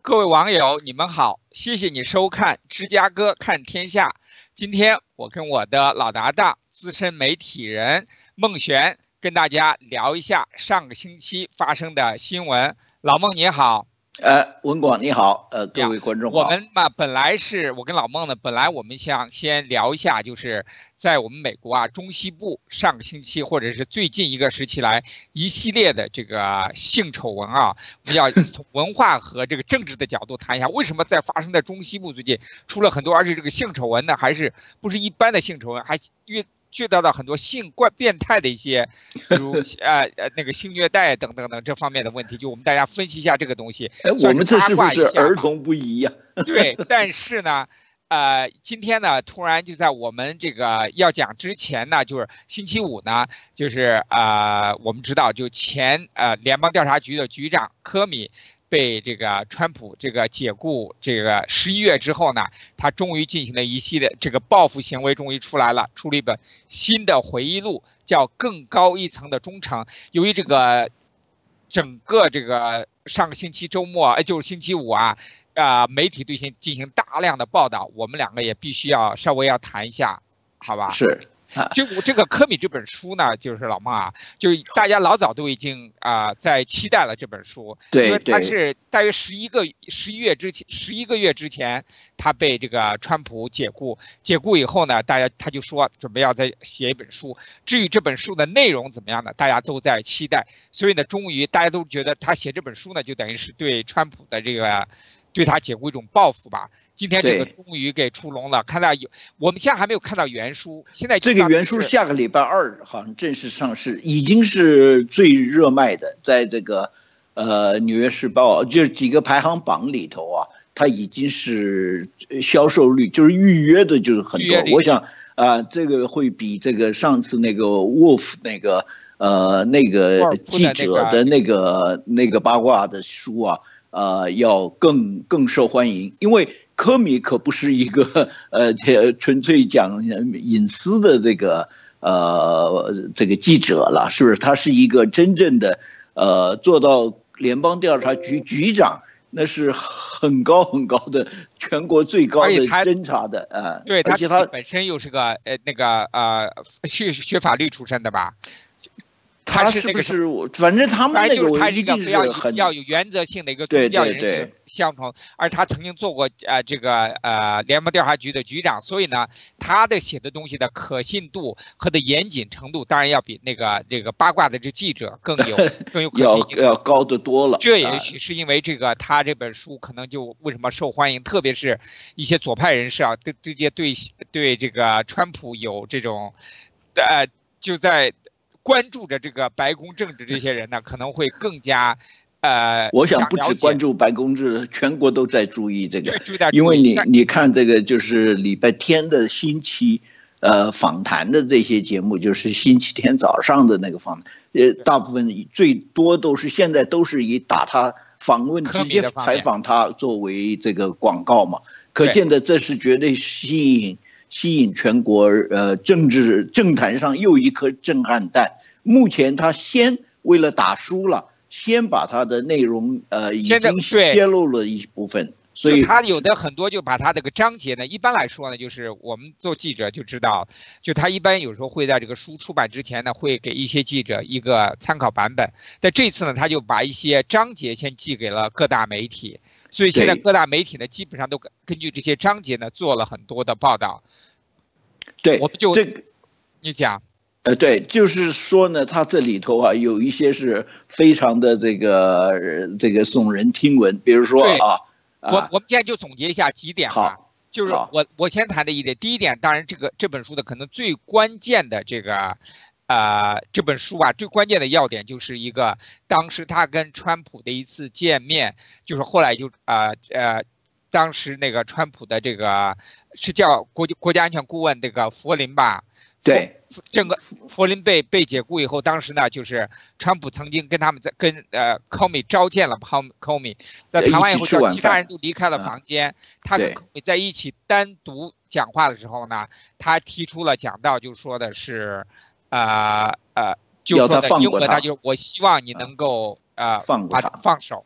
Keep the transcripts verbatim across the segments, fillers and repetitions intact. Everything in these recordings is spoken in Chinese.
各位网友，你们好，谢谢你收看芝加哥看天下。今天我跟我的老搭档、资深媒体人孟璇跟大家聊一下上个星期发生的新闻。老孟你好。 呃，文广你好，呃，各位观众好。 我们嘛，本来是我跟老孟呢，本来我们想先聊一下，就是在我们美国啊中西部上个星期或者是最近一个时期来一系列的这个性丑闻啊，我们要从文化和这个政治的角度谈一下，为什么在发生在中西部最近出了很多，而且这个性丑闻呢，还是不是一般的性丑闻，还越。遇到到很多性怪变态的一些，比如呃呃那个性虐待等等等这方面的问题，就我们大家分析一下这个东西。 哎，我们这是不是儿童不宜呀？ 对，但是呢，呃，今天呢，突然就在我们这个要讲之前呢，就是星期五呢，就是呃，我们知道就前呃联邦调查局的局长科米。被这个川普这个解雇，这个十一月之后呢，他终于进行了一系列这个报复行为，终于出来了，出了一本新的回忆录，叫《更高一层的忠诚》。由于这个整个这个上个星期周末，哎，就是星期五啊，呃，媒体对进进行大量的报道，我们两个也必须要稍微要谈一下，好吧？ 是。 就我这个科米这本书呢，就是老孟啊，就是大家老早都已经啊、呃、在期待了这本书， 对， 因为他是大约十一个十一月之前，十一个月之前，他被这个川普解雇，解雇以后呢，大家他就说准备要再写一本书。至于这本书的内容怎么样呢，大家都在期待，所以呢，终于大家都觉得他写这本书呢，就等于是对川普的这个对他解雇一种报复吧。今天这个终于给出笼了，看到有，我们现在还没有看到原书。现在这个原书下个礼拜二好像正式上市，已经是最热卖的，在这个呃《纽约时报》就是几个排行榜里头啊，它已经是销售率就是预约的就是很多。我想啊、呃，这个会比这个上次那个 Wolf 那个呃那个记者的那个那个八卦的书啊，呃要更更受欢迎，因为。科米可不是一个呃纯粹讲隐私的这个呃这个记者了，是不是？他是一个真正的呃做到联邦调查局局长，那是很高很高的全国最高的侦查的啊、呃。 对， 而且他本身又是个呃那个呃学学法律出身的吧？ 他是不是？反正他们那个他是一个非常要有原则性的一个宗教人士相同，而他曾经做过呃这个呃联邦调查局的局长，所以呢，他的写的东西的可信度和的严谨程度，当然要比那个这个八卦的这记者更有更有可信性， 要要高得多了。 这也许是因为这个他这本书可能就为什么受欢迎，特别是一些左派人士啊，对这些对对这个川普有这种呃就在。关注着这个白宫政治这些人呢，可能会更加，呃， 我想不止关注白宫政治，全国都在注意这个，因为你你看这个就是礼拜天的星期，呃，访谈的这些节目，就是星期天早上的那个访谈，呃，大部分最多都是现在都是以打他访问直接采访他作为这个广告嘛，可见的这是绝对吸引。吸引全国呃政治政坛上又一颗震撼弹。目前他先为了打输了，先把他的内容呃已经揭露了一部分，所以他有的很多就把他这个章节呢，一般来说呢，就是我们做记者就知道，就他一般有时候会在这个书出版之前呢，会给一些记者一个参考版本。但这次呢，他就把一些章节先寄给了各大媒体。所以现在各大媒体呢，基本上都根据这些章节呢做了很多的报道。 对， 我们就这个你讲， 呃，对，就是说呢，它这里头啊有一些是非常的这个、呃、这个耸人听闻，比如说啊， 我我们现在就总结一下几点吧。就是我我先谈的一点，第一点，当然这个这本书的可能最关键的这个。呃，这本书啊，最关键的要点就是一个，当时他跟川普的一次见面，就是后来就呃呃，当时那个川普的这个是叫国国家安全顾问这个弗林吧？ 对， 这个弗林被被解雇以后，当时呢就是川普曾经跟他们在跟呃 Comey 召见了 Comey， 在谈完以后，叫其他人都离开了房间，他跟 Comey 在一起单独讲话的时候呢，他提出了讲到，就说的是。呃呃，就说的英文，他就我希望你能够呃放把他放手，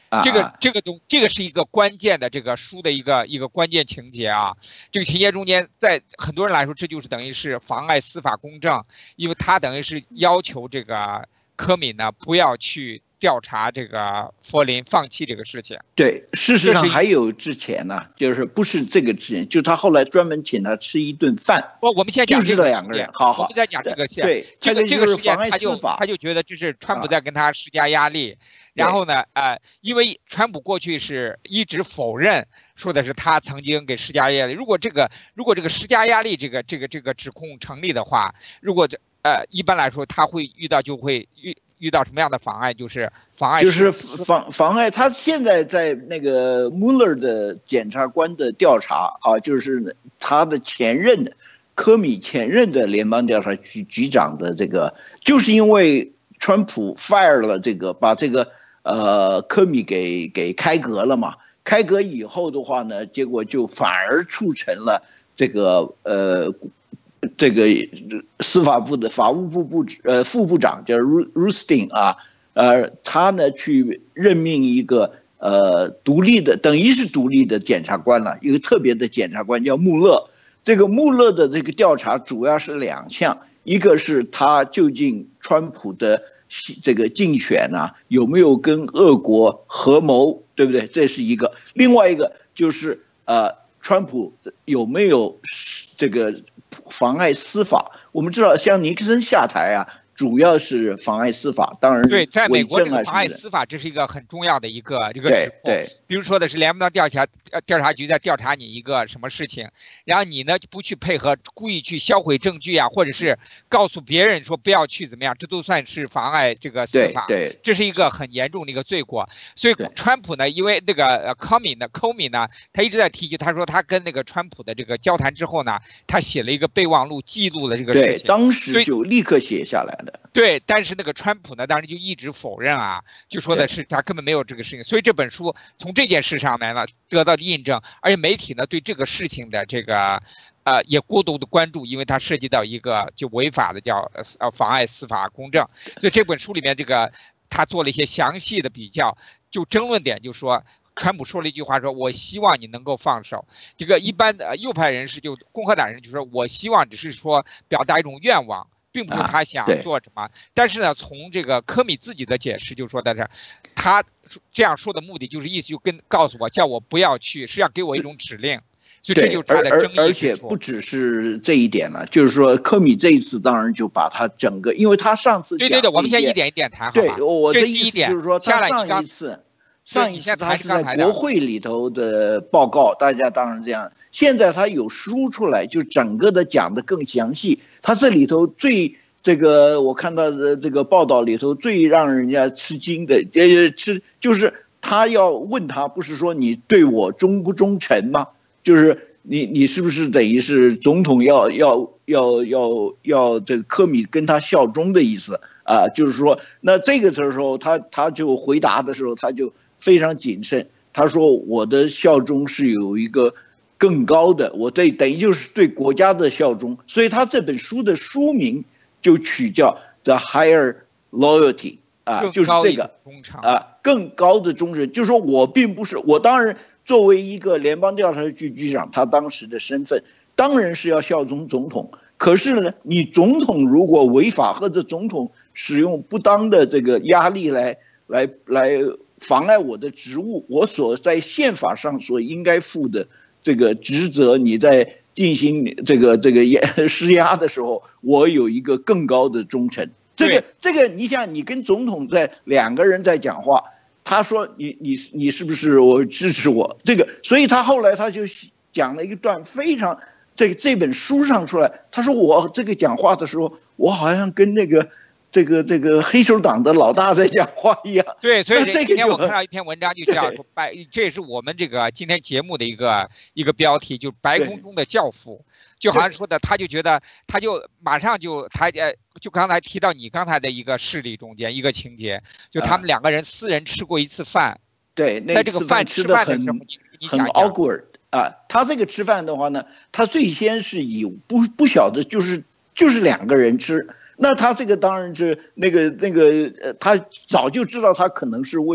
这个这个东这个是一个关键的这个书的一个一个关键情节啊。这个情节中间，在很多人来说，这就是等于是妨碍司法公正，因为他等于是要求这个科米呢不要去调查这个佛林，放弃这个事情。 对，事实上还有之前呢、啊，就是不是这个之前，就他后来专门请他吃一顿饭。 不，我们现在讲这两个人，好好， 我们在讲这个线。 对， 这个这个事件，他就他他就觉得这是川普在跟他施加压力。啊然后呢，呃，因为川普过去是一直否认，说的是他曾经给施加压力。如果这个如果这个施加压力这个这个这个指控成立的话，如果这呃一般来说他会遇到就会遇遇到什么样的妨碍？就是妨碍就是妨妨碍他现在在那个穆勒的检察官的调查啊，就是他的前任的科米前任的联邦调查局局长的这个，就是因为川普 fire 了这个把这个。呃，科米给给开革了嘛？开革以后的话呢，结果就反而促成了这个呃，这个司法部的法务部部呃副部长叫 Rustin 啊，呃，他呢去任命一个呃独立的，等于是独立的检察官了，一个特别的检察官叫穆勒。这个穆勒的这个调查主要是两项，一个是他究竟川普的。这个竞选啊，有没有跟俄国合谋，对不对？这是一个。另外一个就是呃，川普有没有这个妨碍司法？我们知道，像尼克森下台啊，主要是妨碍司法。当然， 对，在美国这个妨碍司法，这是一个很重要的一个这个指控。 对， 比如说的是联邦调查调查局在调查你一个什么事情，然后你呢不去配合，故意去销毁证据啊，或者是告诉别人说不要去怎么样，这都算是妨碍这个司法。 对，对这是一个很严重的一个罪过。所以川普呢，因为那个呃科米呢，科米呢，他一直在提及，他说他跟那个川普的这个交谈之后呢，他写了一个备忘录，记录了这个事情。 对，当时就立刻写下来了。 对，但是那个川普呢，当时就一直否认啊，就说的是他根本没有这个事情。所以这本书从这件事上来呢得到印证，而且媒体呢对这个事情的这个呃也过度的关注，因为它涉及到一个就违法的叫呃妨碍司法公正。所以这本书里面这个他做了一些详细的比较，就争论点就说。川普说了一句话说，我希望你能够放手。这个一般的右派人士就共和党人就说，我希望只是说表达一种愿望，并不是他想做什么。啊、但是呢，从这个科米自己的解释就说的是，他这样说的目的就是意思就跟告诉我，叫我不要去，是要给我一种指令。所以这就是他的争议。 而而且不只是这一点了，就是说科米这一次当然就把他整个，因为他上次对对对，我们先一点一点谈好吧。 对，我的意思就是说， 他上一次。上一次他是在国会里头的报告，大家当然这样。现在他有书出来，就整个的讲的更详细。他这里头最这个我看到的这个报道里头最让人家吃惊的，呃，吃就是他要问他，不是说你对我忠不忠诚吗？就是你你是不是等于是总统要要要要要这个科米跟他效忠的意思啊？就是说，那这个时候他他就回答的时候，他就。非常谨慎，他说我的效忠是有一个更高的，我对等于就是对国家的效忠，所以他这本书的书名就取叫 The Higher Loyalty 啊，就是这个啊更高的忠诚，就是说我并不是我当然作为一个联邦调查局局长，他当时的身份当然是要效忠总统，可是呢，你总统如果违法或者总统使用不当的这个压力来来来。妨碍我的职务，我所在宪法上所应该负的这个职责，你在进行这个这个施压的时候，我有一个更高的忠诚。这个这个，你想，你跟总统在两个人在讲话，他说你你你是不是我支持我这个？所以他后来他就讲了一段非常这个这本书上出来，他说我这个讲话的时候，我好像跟那个。这个这个黑手党的老大在讲话一样， 对，所以今天我看到一篇文章，就叫“白”，这也是我们这个今天节目的一个一个标题，就白宫中的教父，就好像说的，他就觉得，他就马上就他呃，就刚才提到你刚才的一个事例中间一个情节，就他们两个人私人吃过一次饭， 对， 在这个饭吃饭的时候， 很 awkward 啊，他这个吃饭的话呢，他最先是以不不晓得就是就是两个人吃。那他这个当然是那个那个呃，他早就知道他可能是为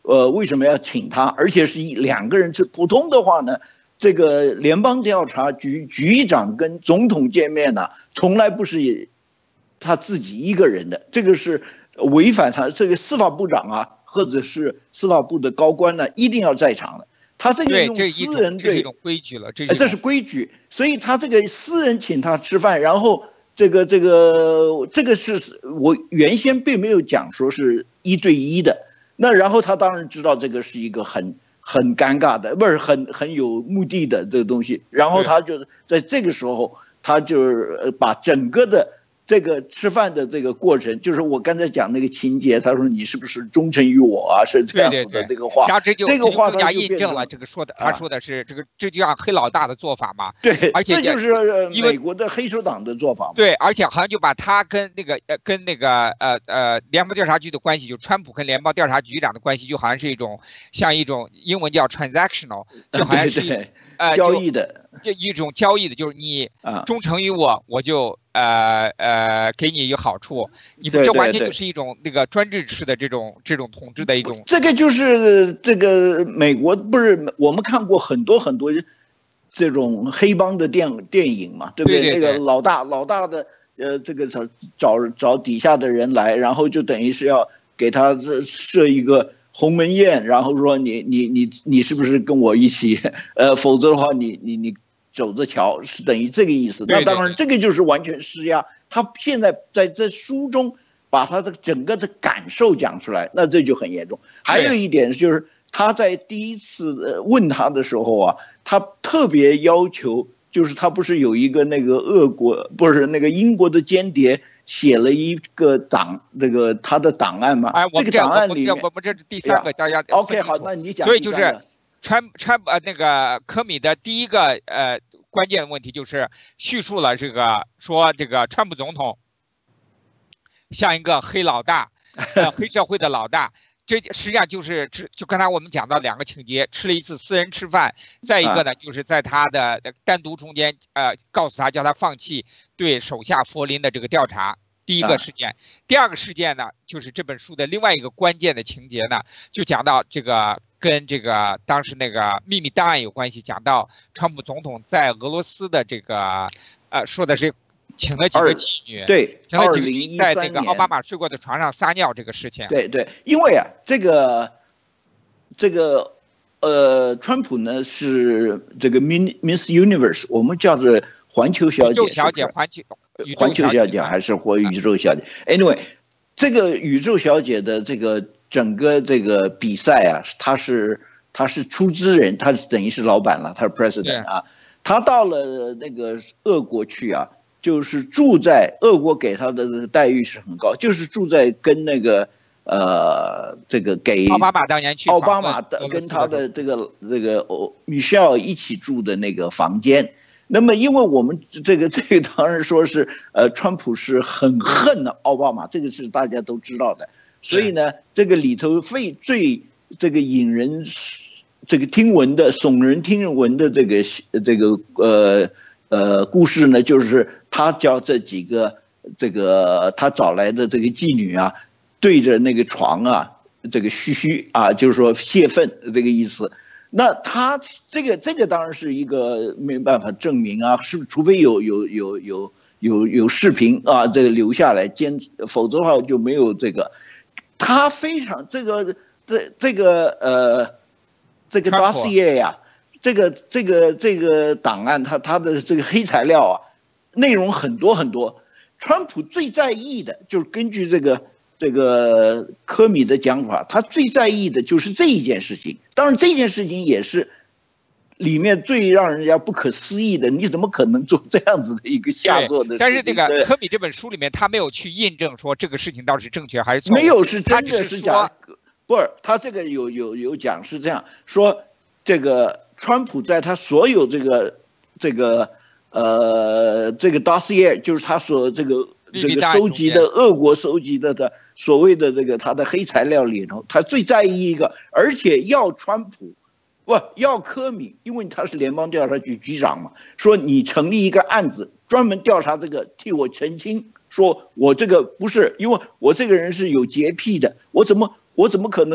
呃，为什么要请他？而且是一两个人是普通的话呢，这个联邦调查局局长跟总统见面呢，从来不是他自己一个人的，这个是违反他这个司法部长啊，或者是司法部的高官呢，一定要在场的。他这个用私人对，这是一种规矩了，这这是规矩，所以他这个私人请他吃饭，然后这个这个这个是我原先并没有讲说是一对一的。那然后他当然知道这个是一个很很尴尬的，不是很很有目的的这个东西。然后他就在这个时候，他就是把整个的这个吃饭的这个过程，就是我刚才讲那个情节，他说你是不是忠诚于我啊？是这样子的这个话。 然后这就这个话更加印证了这个说的，他说的是这个，这就像黑老大的做法嘛。 对， 而且这就是美国的黑手党的做法。 对，而且好像就把他跟那个呃跟那个呃呃联邦调查局的关系，就川普跟联邦调查局长的关系，就好像是一种像一种英文叫 transactional， 就好像是一呃交易的， 就一种交易的，就是你忠诚于我，我就呃呃给你一个好处。你这完全就是一种那个专制式的这种这种统治的一种。 这个就是这个美国不是我们看过很多很多这种黑帮的电电影嘛，对不对？ 对对对那个老大老大的呃这个找找找底下的人来，然后就等于是要给他设一个鸿门宴，然后说你你你你是不是跟我一起？呃，否则的话你你你走着瞧，是等于这个意思。那当然，这个就是完全施压。他现在在这书中把他的整个的感受讲出来，那这就很严重。还有一点就是他在第一次问他的时候啊，他特别要求，就是他不是有一个那个俄国不是那个英国的间谍。写了一个档，这个他的档案嘛， 哎， 这个档案里面， 我们这是第三个，大家 OK 好，那你讲。 所以就是川川呃那个科米的第一个呃关键问题就是叙述了这个说这个川普总统像一个黑老大，呃黑社会的老大。这实际上就是就刚才我们讲到两个情节，吃了一次私人吃饭，再一个呢，就是在他的单独中间，呃，告诉他叫他放弃对手下佛林的这个调查。第一个事件，第二个事件呢，就是这本书的另外一个关键的情节呢，就讲到这个跟这个当时那个秘密档案有关系，讲到川普总统在俄罗斯的这个，呃，说的是。请了几个妓女， 对， 请了几个妓女在那个奥巴马睡过的床上撒尿这个事情。 对对，因为啊，这个这个呃，川普呢是这个 Miss Universe， 我们叫做环球小姐， 宇宙小姐，环球环球小姐还是或宇宙小姐 ？Anyway， 这个宇宙小姐的这个整个这个比赛啊，他是他是出资人，他等于是老板了，他是 President 啊，他到了那个俄国去啊。就是住在俄国给他的待遇是很高，就是住在跟那个呃这个给奥巴马当年去奥巴马的跟他的这个这个米歇尔一起住的那个房间。那么因为我们这个这个当然说是呃川普是很恨的奥巴马，这个是大家都知道的，所以呢这个里头最最这个引人这个听闻的耸人听闻的这个这个呃。呃，故事呢，就是他叫这几个这个他找来的这个妓女啊，对着那个床啊，这个嘘嘘啊，就是说泄愤这个意思。那他这个这个当然是一个没办法证明啊，是除非有有有有有有视频啊，这个留下来监，否则的话就没有这个。他非常这个这这个呃这个 dossier 呀。这个这个这个档案，它它的这个黑材料啊，内容很多很多。川普最在意的就是根据这个这个科米的讲法，他最在意的就是这一件事情。当然，这件事情也是里面最让人家不可思议的。你怎么可能做这样子的一个下作的事情？ 但是这个科米这本书里面，他没有去印证说这个事情到底是正确还是错误。 没有，是真的是假。不是，他这个有有有讲是这样说，这个。川普在他所有这个这个呃这个 dossier， 就是他所这个这个收集的俄国收集的的所谓的这个他的黑材料里头，他最在意一个，而且要川普不要科米，因为他是联邦调查局局长嘛，说你成立一个案子专门调查这个，替我澄清，说我这个不是，因为我这个人是有洁癖的，我怎么我怎么可能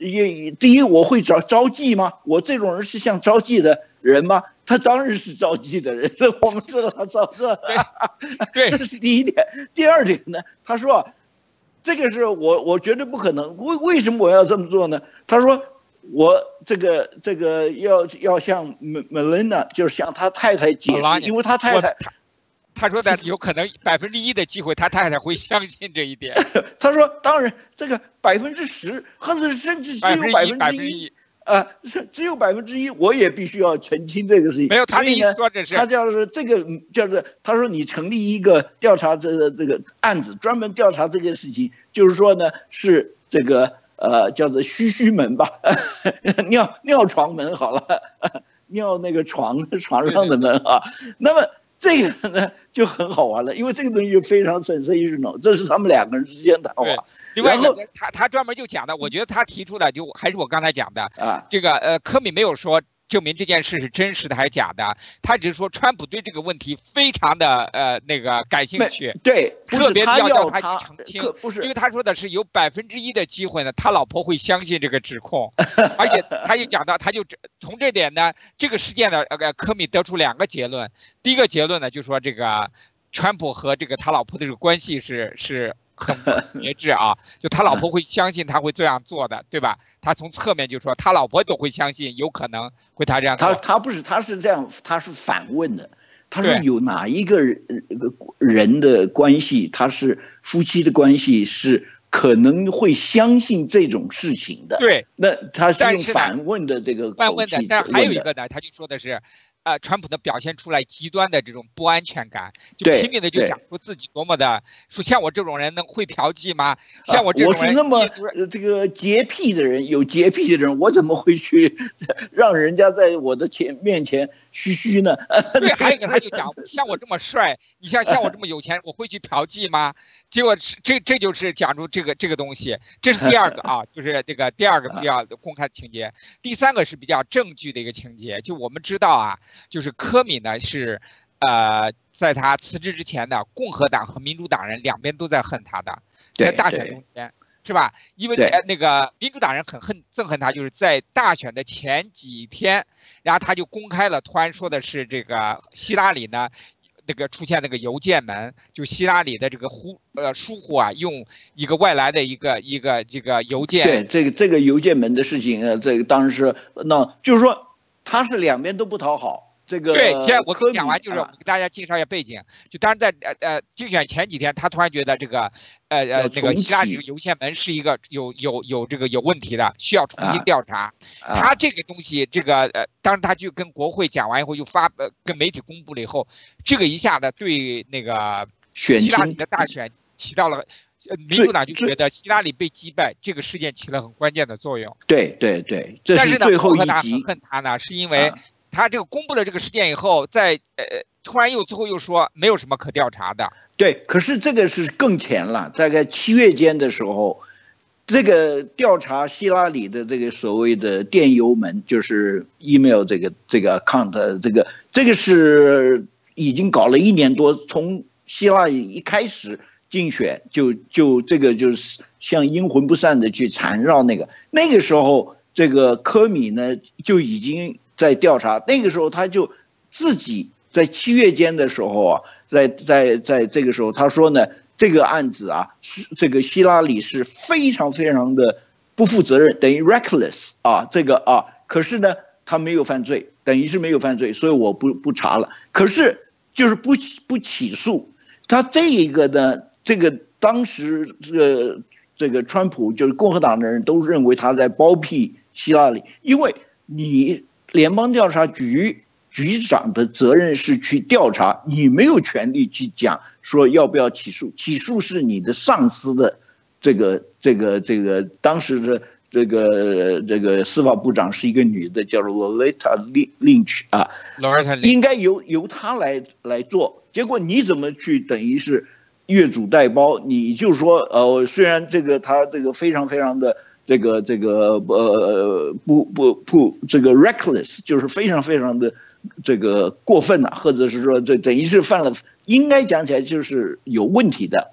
也第一我会招招妓吗？我这种人是像招妓的人吗？他当然是招妓的人，我们知道他招妓。 对， 这是第一点。第二点呢，他说，这个是我我绝对不可能。为为什么我要这么做呢？他说我这个这个要要向 Melania， 就是向他太太解释，因为他太太。 他说的有可能百分之一的机会，他太太会相信这一点。 他说，当然这个百分之十，或者甚至只有百分之一，呃，只有百分之一，我也必须要澄清这个事情。 没有，他的意思说这是他叫是这个叫做他说你成立一个调查这个这个案子，专门调查这件事情，就是说呢是这个呃叫做嘘嘘门吧，尿尿床门好了，尿那个床床上的门啊，那么。这个呢就很好玩了，因为这个东西就非常 sensational， 这是他们两个人之间谈话。 另外，他他专门就讲的，我觉得他提出的就还是我刚才讲的啊， 这个呃，科米没有说证明这件事是真实的还是假的，他只是说川普对这个问题非常的呃那个感兴趣， 对， 特别要叫他去澄清， 不是， 因为他说的是有百分之一的机会呢，他老婆会相信这个指控，而且他就讲到，他就从这点呢，这个事件呢，呃，科米得出两个结论，第一个结论呢，就说这个川普和这个他老婆的这个关系是是。很别致啊，就他老婆会相信他会这样做的，对吧？他从侧面就说他老婆都会相信，有可能会他这样做。 他他不是，他是这样，他是反问的。他说有哪一个人的关系，他是夫妻的关系是可能会相信这种事情的？ 对， 那他是用反问的这个反问的，但还有一个呢，他就说的是。呃，川普的表现出来极端的这种不安全感，就拼命的就讲出自己多么的，说像我这种人能会嫖妓吗？像我这种人， 我是那么这个洁癖的人，有洁癖的人，我怎么会去让人家在我的前面前嘘嘘呢？ 对，还有一个他就讲，像我这么帅，你像像我这么有钱，我会去嫖妓吗？结果这这就是讲出这个这个东西，这是第二个啊，就是这个第二个比较公开的情节。第三个是比较证据的一个情节，就我们知道啊。就是科米呢是，呃，在他辞职之前呢，共和党和民主党人两边都在恨他的，在大选中间，是吧？因为那个民主党人很恨憎恨他，就是在大选的前几天，然后他就公开了，突然说的是这个希拉里呢，那个出现那个邮件门，就希拉里的这个忽呃疏忽啊，用一个外来的一个一个这个邮件， 对这个这个邮件门的事情啊，这个当然是那就是说他是两边都不讨好。这个对，现在我跟你讲完，就是我给大家介绍一下背景。就当然在呃呃竞选前几天，他突然觉得这个呃呃那个希拉里邮件门是一个有有有这个有问题的，需要重新调查。 啊、 他这个东西，这个呃，当然他就跟国会讲完以后，就发呃跟媒体公布了以后，这个一下子对那个希拉里的大选起到了。民主党就觉得希拉里被击败这个事件起了很关键的作用。 对对对，这是最后一集。 但是呢，共和党很恨他呢，是因为。他这个公布了这个事件以后，在呃突然又最后又说没有什么可调查的。 对，可是这个是更前了，大概七月间的时候，这个调查希拉里的这个所谓的电邮门，就是 email 这个这个 account， 这个这个是已经搞了一年多，从希拉里一开始竞选就就这个就是像阴魂不散的去缠绕那个，那个时候这个科米呢就已经。在调查那个时候，他就自己在七月间的时候啊，在在在这个时候，他说呢，这个案子啊，是这个希拉里是非常非常的不负责任，等于 reckless 啊，这个啊，可是呢，他没有犯罪，等于是没有犯罪，所以我不不查了。可是就是不不起诉他这一个呢，这个当时这个这个川普就是共和党的人都认为他在包庇希拉里，因为你。联邦调查局局长的责任是去调查，你没有权利去讲说要不要起诉，起诉是你的上司的这个这个这个当时的这个这个司法部长是一个女的，叫做 Loretta Lynch 啊，应该由由她来来做。结果你怎么去等于是越俎代庖？你就说呃，虽然这个他这个非常非常的。这个这个呃不不不这个 reckless 就是非常非常的这个过分呐、啊，或者是说这等于是犯了，应该讲起来就是有问题的啊。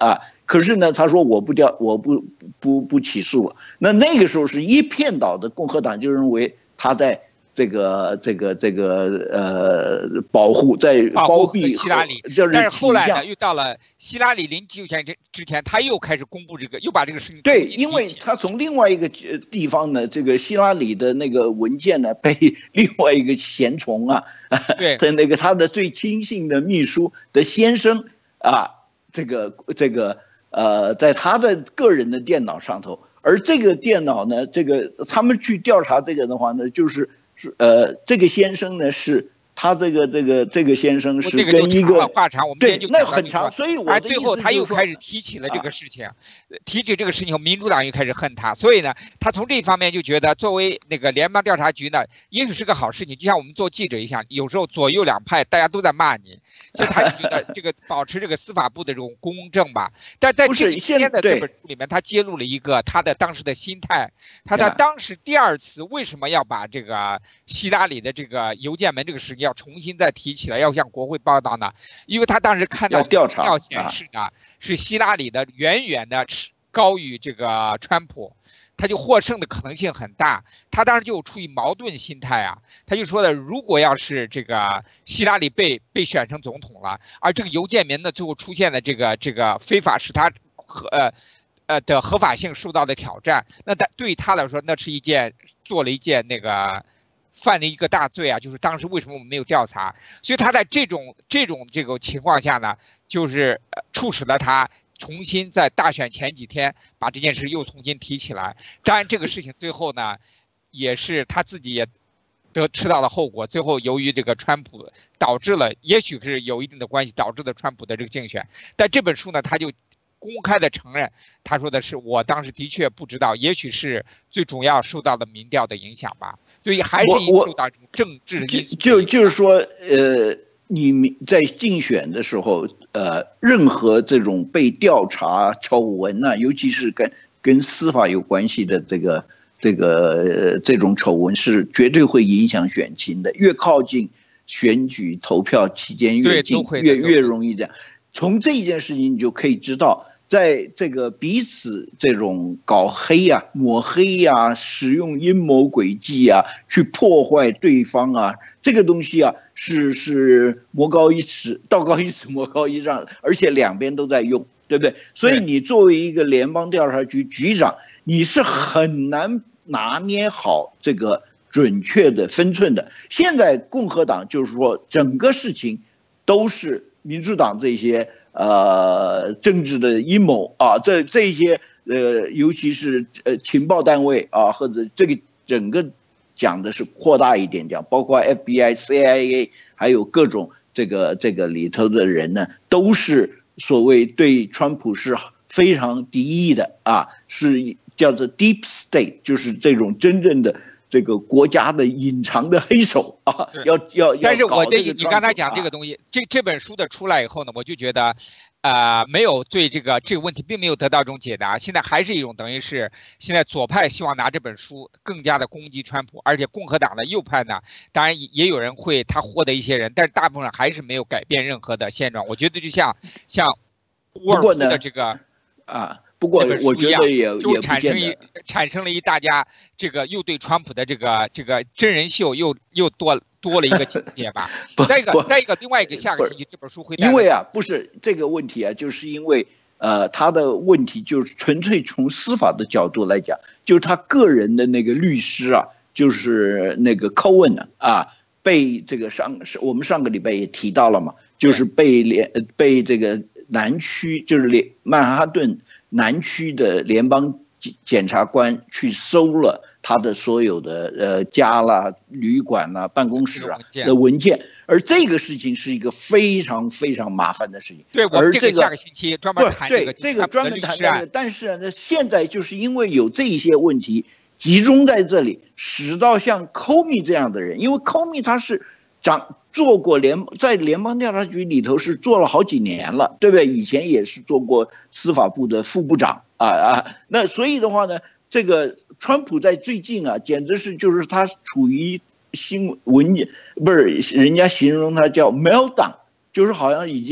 可是呢，他说我不调，我不不不起诉了。那那个时候是一片倒的，共和党就认为他在这个这个这个呃保护，在包庇希拉里。 就是但是后来呢，又到了希拉里临提前之前，他又开始公布这个，又把这个事情对，因为他从另外一个地方呢，这个希拉里的那个文件呢，被另外一个嫌虫啊， 对， 在那个他的最亲信的秘书的先生啊，这个这个呃，在他的个人的电脑上头，而这个电脑呢，这个他们去调查这个的话呢，就是呃，这个先生呢是。他这个这个这个先生是跟一个话长，我们对那很长，所以我的最后他又开始提起了这个事情，啊、提起这个事情后，民主党又开始恨他，所以呢，他从这方面就觉得，作为那个联邦调查局呢，也许是个好事情，就像我们做记者一样，有时候左右两派大家都在骂你，所以他就觉得这个保持这个司法部的这种公正吧。但在这一天的这本书里面，他揭露了一个他的当时的心态，他在当时第二次为什么要把这个希拉里的这个邮件门这个事情要重新再提起来，要向国会报道呢？因为他当时看到调查要显示呢，是希拉里的远远的高于这个川普，他就获胜的可能性很大。他当时就处于矛盾心态啊，他就说的，如果要是这个希拉里被被选成总统了，而这个邮件门呢最后出现的这个这个非法使他和呃呃的合法性受到的挑战，那对他来说，那是一件做了一件那个。犯了一个大罪啊，就是当时为什么我们没有调查？所以他在这种这种这个情况下呢，就是促使了他重新在大选前几天把这件事又重新提起来。当然，这个事情最后呢，也是他自己也得吃到了后果。最后由于这个川普导致了，也许是有一定的关系，导致了川普的这个竞选。但这本书呢，他就公开的承认，他说的是我当时的确不知道，也许是最主要受到了民调的影响吧。所以还是受到政治因素。 就就是说，呃，你在竞选的时候，呃，任何这种被调查丑闻呐、啊，尤其是跟跟司法有关系的这个这个、呃、这种丑闻，是绝对会影响选情的。越靠近选举投票期间越近，越越容易这样。从这件事情你就可以知道。在这个彼此这种搞黑呀、啊、抹黑呀、啊、使用阴谋诡计啊，去破坏对方啊，这个东西啊，是是魔高一尺，道高一尺，魔高一丈，而且两边都在用，对不对？所以你作为一个联邦调查局局长，你是很难拿捏好这个准确的分寸的。现在共和党就是说，整个事情都是民主党这些。呃，政治的阴谋啊，这这些呃，尤其是呃情报单位啊，或者这个整个讲的是扩大一点讲，包括 F B I、C I A， 还有各种这个这个里头的人呢，都是所谓对川普是非常敌意的啊，是叫做 deep state， 就是这种真正的。这个国家的隐藏的黑手啊，要要要。 但是我这你刚才讲这个东西，这这本书的出来以后呢，我就觉得，呃，没有对这个这个问题并没有得到一种解答。现在还是一种等于是现在左派希望拿这本书更加的攻击川普，而且共和党的右派呢，当然也有人会他获得一些人，但是大部分还是没有改变任何的现状。我觉得就像像沃尔夫的这个啊。不过我觉得也就产生一产生了一大家这个又对川普的这个这个真人秀又又多多了一个情节吧。再一个再一个另外一个下个星期这本书会因为啊不是这个问题啊，就是因为呃他的问题就是纯粹从司法的角度来讲，就是他个人的那个律师啊，就是那个 Cohen 啊，被这个上我们上个礼拜也提到了嘛，就是被联被这个南区就是联曼哈顿。南区的联邦检察官去搜了他的所有的呃家啦、旅馆啦、办公室啊的文件，而这个事情是一个非常非常麻烦的事情。 对，我们这个下个星期专门谈这个， 这个专门谈这个。但是呢，现在就是因为有这些问题集中在这里，使到像 Comey 这样的人，因为 Comey 他是长。做过联在联邦调查局里头是做了好几年了，对不对？以前也是做过司法部的副部长啊啊。那所以的话呢，这个川普在最近啊，简直是就是他处于新闻不是人家形容他叫 meltdown，就是好像已经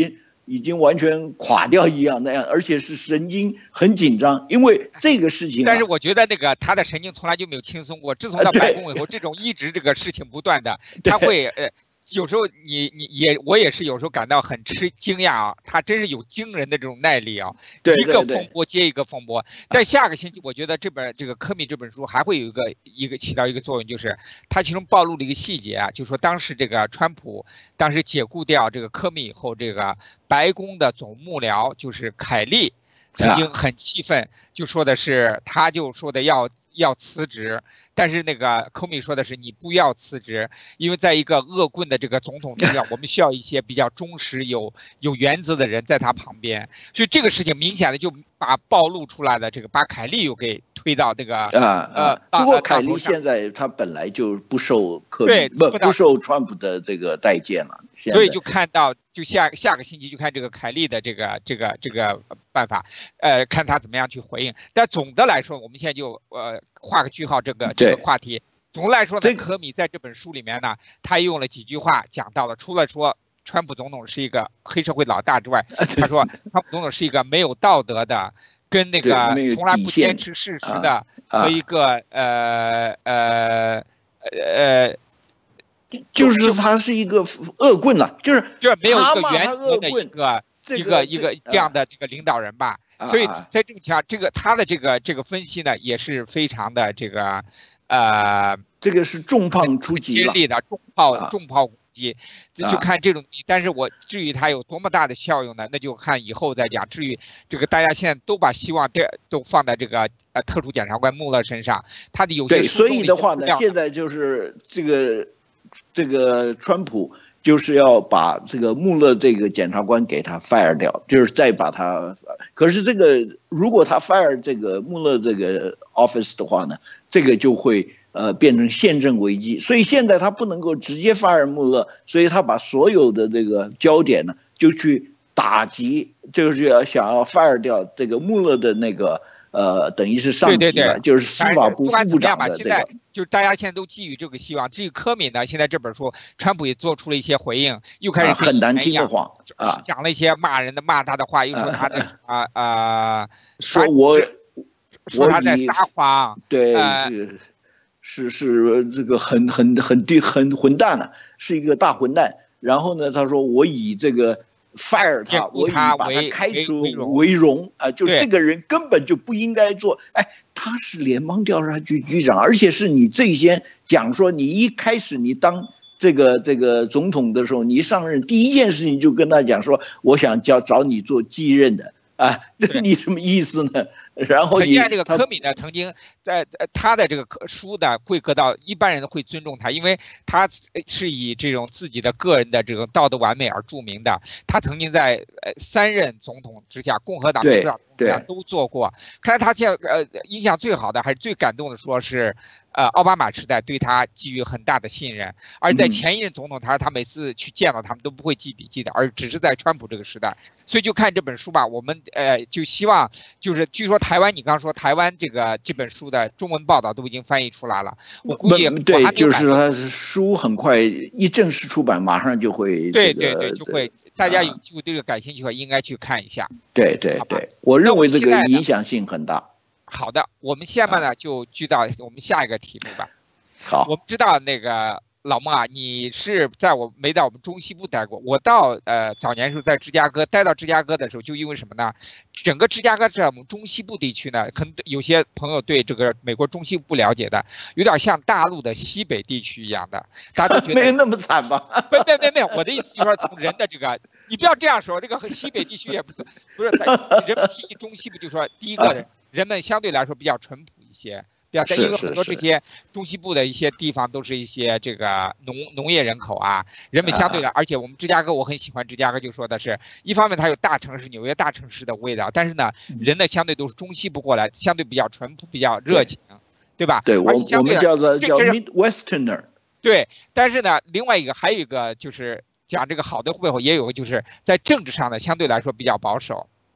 已经完全垮掉一样那样，而且是神经很紧张，因为这个事情、啊。 但是我觉得那个他的神经从来就没有轻松过，自从到白宫以后，这种一直这个事情不断的，他会呃。有时候你你也我也是有时候感到很吃惊讶啊，他真是有惊人的这种耐力啊， 对一个风波接一个风波。但下个星期我觉得这本这个科米这本书还会有一个一个起到一个作用，就是它其中暴露了一个细节啊，就是说当时这个川普当时解雇掉这个科米以后，这个白宫的总幕僚就是凯利曾经很气愤，就说的是他就说的要。要辞职，但是那个科米说的是你不要辞职，因为在一个恶棍的这个总统中央，我们需要一些比较忠实、有有原则的人在他旁边。所以这个事情明显的就把暴露出来的这个把凯利又给推到这个啊呃，不过凯利现在他本来就不受科米不不受川普的这个待见了， 所以就看到就下下个星期就看这个凯利的这个这个这个办法，呃，看他怎么样去回应。但总的来说，我们现在就呃画个句号，这个这个话题。总的来说呢，科米在这本书里面呢，他用了几句话讲到了，除了说川普总统是一个黑社会老大之外，他说川普总统是一个没有道德的，跟那个从来不坚持事实的和一个呃呃呃。 就是他是一个恶棍呐、啊，就是就是没有一个原则的一个一个一个这样的这个领导人吧。所以在这种情况，这个他的这个这个分析呢，也是非常的这个呃， 这个是重磅出击了，接力的重炮重炮攻击，就看这种。但是我至于它有多么大的效用呢？那就看以后再讲。至于这个大家现在都把希望都放在这个呃特殊检察官穆勒身上，他的有些对，所以的话呢，现在就是这个。这个川普就是要把这个穆勒这个检察官给他 fire 掉，就是再把他。可是这个如果他 fire 这个穆勒这个 office 的话呢，这个就会呃变成宪政危机。所以现在他不能够直接 fire 穆勒，所以他把所有的这个焦点呢就去打击，就是要想要 fire 掉这个穆勒的那个。呃，等于是上级了， 对对对， 就是司法部副部长的这个。 现在就是大家现在都寄予这个希望。至于科米呢，现在这本书，川普也做出了一些回应，又开始很难听的话啊， 讲了一些骂人的、骂他的话，又说他的啊啊， 说我说他在撒谎， 对，是是是这个很很很低很混蛋了，是一个大混蛋。然后呢，他说我以这个。fire 他，我以把他开除为荣啊！就是这个人根本就不应该做。哎，他是联邦调查局局长，而且是你最先讲说，你一开始你当这个这个总统的时候，你上任第一件事情就跟他讲说，我想叫找你做继任的啊，这你什么意思呢？然后你看这个科米呢，曾经在他的这个书呢，会得到一般人会尊重他，因为他是以这种自己的个人的这种道德完美而著名的。他曾经在呃三任总统之下，共和党、民主党之下都做过。看来他现呃印象最好的还是最感动的，说是呃奥巴马时代对他给予很大的信任，而在前一任总统，他说他每次去见到他们都不会记笔记的，而只是在川普这个时代。所以就看这本书吧，我们呃就希望就是据说台湾，你刚刚说台湾这个这本书的中文报道都已经翻译出来了，我估计对，就是它书很快一正式出版，马上就会、 这个、对对对，就会大家有就对这个感兴趣的话，应该去看一下。 对对对，我认为这个影响性很大。 好的，我们下面呢就聚到我们下一个题目吧。 好， 我们知道那个。老孟啊，你是在我没到我们中西部待过，我到呃早年时候在芝加哥待到芝加哥的时候，就因为什么呢？整个芝加哥在我们中西部地区呢，可能有些朋友对这个美国中西部不了解的，有点像大陆的西北地区一样的，大家都觉得没那么惨吧？ 没没没没有，我的意思就是说从人的这个，你不要这样说，这个和西北地区也不是不是在人们提起中西部就说第一个人们相对来说比较淳朴一些。对啊，因为很多这些中西部的一些地方都是一些这个农农业人口啊，人们相对的，而且我们芝加哥我很喜欢芝加哥，就说的是一方面它有大城市纽约大城市的味道，但是呢，人呢相对都是中西部过来，相对比较淳朴，比较热情，对吧？ 对，我我们叫做叫 Midwesterner。 对，但是呢，另外一个还有一个就是讲这个好的背后也有个就是在政治上呢相对来说比较保守。 对。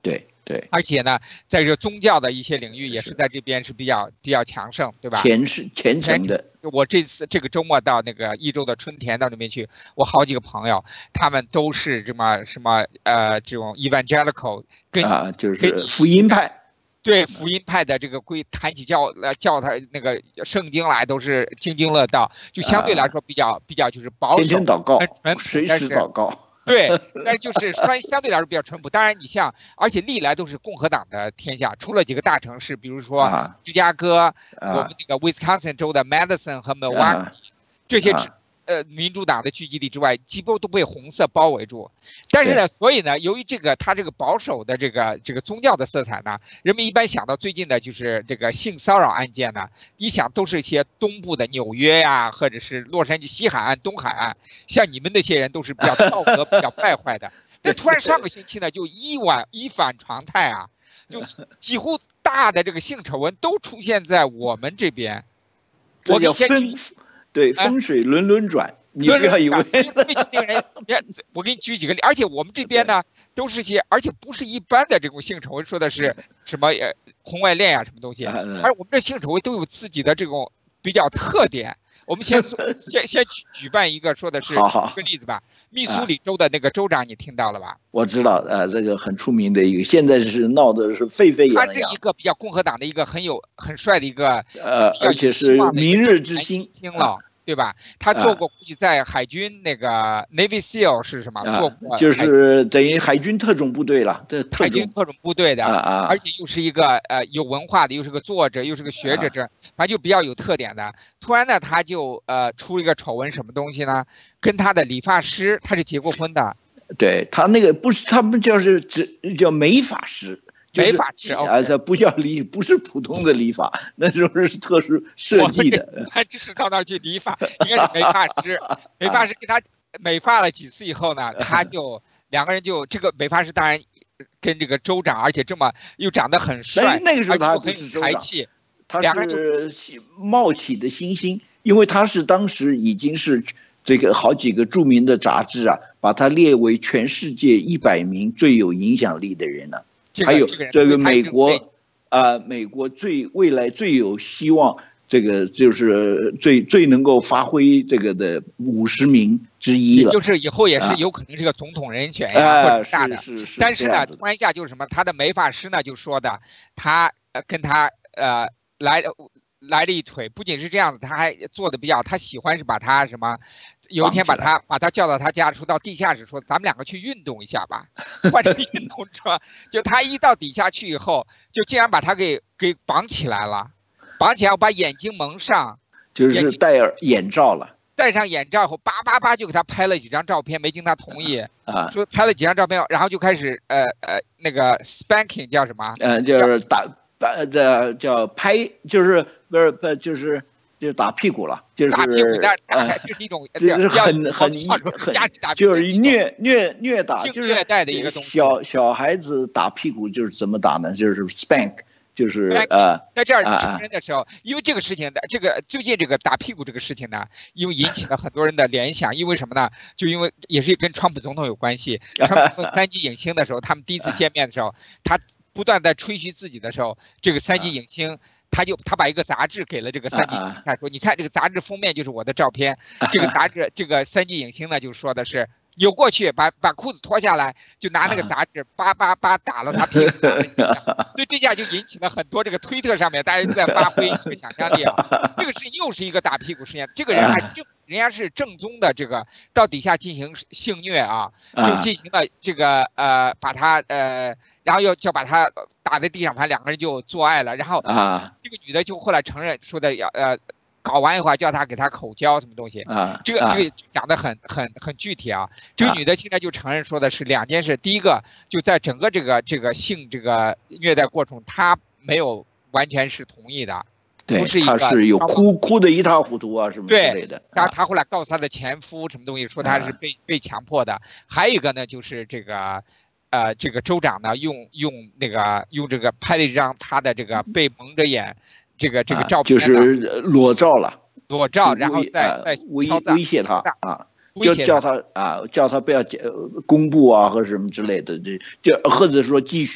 对， 而且呢，在这宗教的一些领域也是在这边是比较比较强盛，对吧？ 虔是虔诚的。 我这次这个周末到那个益州的春田到那边去，我好几个朋友，他们都是这么什么呃这种 evangelical 跟啊，就是福音派。 对福音派的这个归谈起教呃教他那个圣经来都是津津乐道，就相对来说比较、啊、比较就是保守， 天天祷告， 淳朴， 随时祷告。 对，但是就是相相对来说比较淳朴。当然，你像，而且历来都是共和党的天下，除了几个大城市，比如说芝加哥，啊、我们那个 Wisconsin 州的 Madison 和 Milwaukee、啊、这些、啊、呃民主党的聚集地之外，几乎都被红色包围住。但是呢，所以呢，由于这个它这个保守的这个这个宗教的色彩呢，人们一般想到最近的就是这个性骚扰案件呢，一想都是一些东部的纽约呀、啊，或者是洛杉矶西海岸、东海岸，像你们那些人都是比较道德、比较败坏的。但突然上个星期呢，就一反一反常态啊，就几乎大的这个性丑闻都出现在我们这边。 我叫风，对风水轮轮转。你不要以为我给你举几个例，而且我们这边呢都是些，而且不是一般的这种性丑闻，说的是什么呃婚外恋啊什么东西，而我们这性丑闻都有自己的这种比较特点。我们先先先举举办一个，说的是一个例子吧。密苏里州的那个州长你听到了吧？ 我知道，呃，这个很出名的一个，现在是闹的是沸沸扬扬。 他是一个比较共和党的一个很有很帅的一个， 呃，而且是明日之星了。对吧？他做过，估计在海军那个 Navy SEAL 是什么？做过， 就是等于海军特种部队了，这海军特种部队的， 啊而且又是一个呃有文化的，又是个作者，又是个学者，这反正就比较有特点的。突然呢，他就呃出了一个丑闻，什么东西呢？跟他的理发师，他是结过婚的。 对他那个不是，他们叫是只叫美发师。 美发师啊，这不叫理，不是普通的理发，那时候是特殊设计的。 他只是到那儿去理发，应该是美发师。美发师给他美发了几次以后呢，他就两个人就这个美发师当然跟这个州长，而且这么又长得很帅， 那个时候他很有才气， 他是冒起的新星，因为他是当时已经是这个好几个著名的杂志啊，把他列为全世界一百名最有影响力的人了。还有这个美国，啊、呃，美国最未来最有希望，这个就是最最能够发挥这个的五十名之一了。 就是以后也是有可能是个总统人选呀，啊、或者大的。 是是是但是呢，突然一下就是什么，他的美发师呢就说的，他跟他呃来来了一腿，不仅是这样子，他还做的比较，他喜欢是把他什么。有一天把他把他叫到他家，说到地下室，说咱们两个去运动一下吧，换成运动车。就他一到底下去以后，就竟然把他给给绑起来了，绑起来，我把眼睛蒙上， 就是戴耳眼罩了。 戴上眼罩后，叭叭叭就给他拍了几张照片，没经他同意， 啊， 说拍了几张照片，然后就开始呃呃那个 spanking 叫什么？ 呃，就是打打这叫拍，就是不是不就是就是打屁股了，就是打屁股的，呃，就是一种， 就是很很很，就是虐虐虐打，就是虐待的一个东西。 小小孩子打屁股就是怎么打呢？就是 spank。就是呃， 在这儿成人的时候，因为这个事情的这个最近这个打屁股这个事情呢，因为引起了很多人的联想，因为什么呢？就因为也是跟川普总统有关系。川普三级影星的时候，他们第一次见面的时候，他不断在吹嘘自己的时候，这个三级影星他就他把一个杂志给了这个三级影星看，说你看这个杂志封面就是我的照片。这个杂志这个三级影星呢就说的是。扭过去，把把裤子脱下来，就拿那个杂志叭叭叭打了他屁股，所以这下就引起了很多这个推特上面大家都在发挥这个想象力啊。这个事情又是一个打屁股事件，这个人还正人家是正宗的这个到底下进行性虐啊，就进行了这个呃把他呃，然后又就把他打在地上，反正两个人就做爱了，然后啊这个女的就后来承认说的要呃。搞完以后叫他给他口交什么东西啊？这个这个讲的很很很具体啊。这个女的现在就承认说的是两件事，第一个就在整个这个这个性这个虐待过程，她没有完全是同意的， 对， 不是一个她是有哭哭的一塌糊涂啊什么之类的。 然后她后来告诉她的前夫什么东西，说她是被被强迫的。还有一个呢，就是这个呃这个州长呢用用那个用这个拍了一张他的这个被蒙着眼。这个这个照片、 啊、就是裸照了， 裸照，然后再再威威胁他啊，就叫他啊，叫他不要公布啊，或者什么之类的，这这或者说继续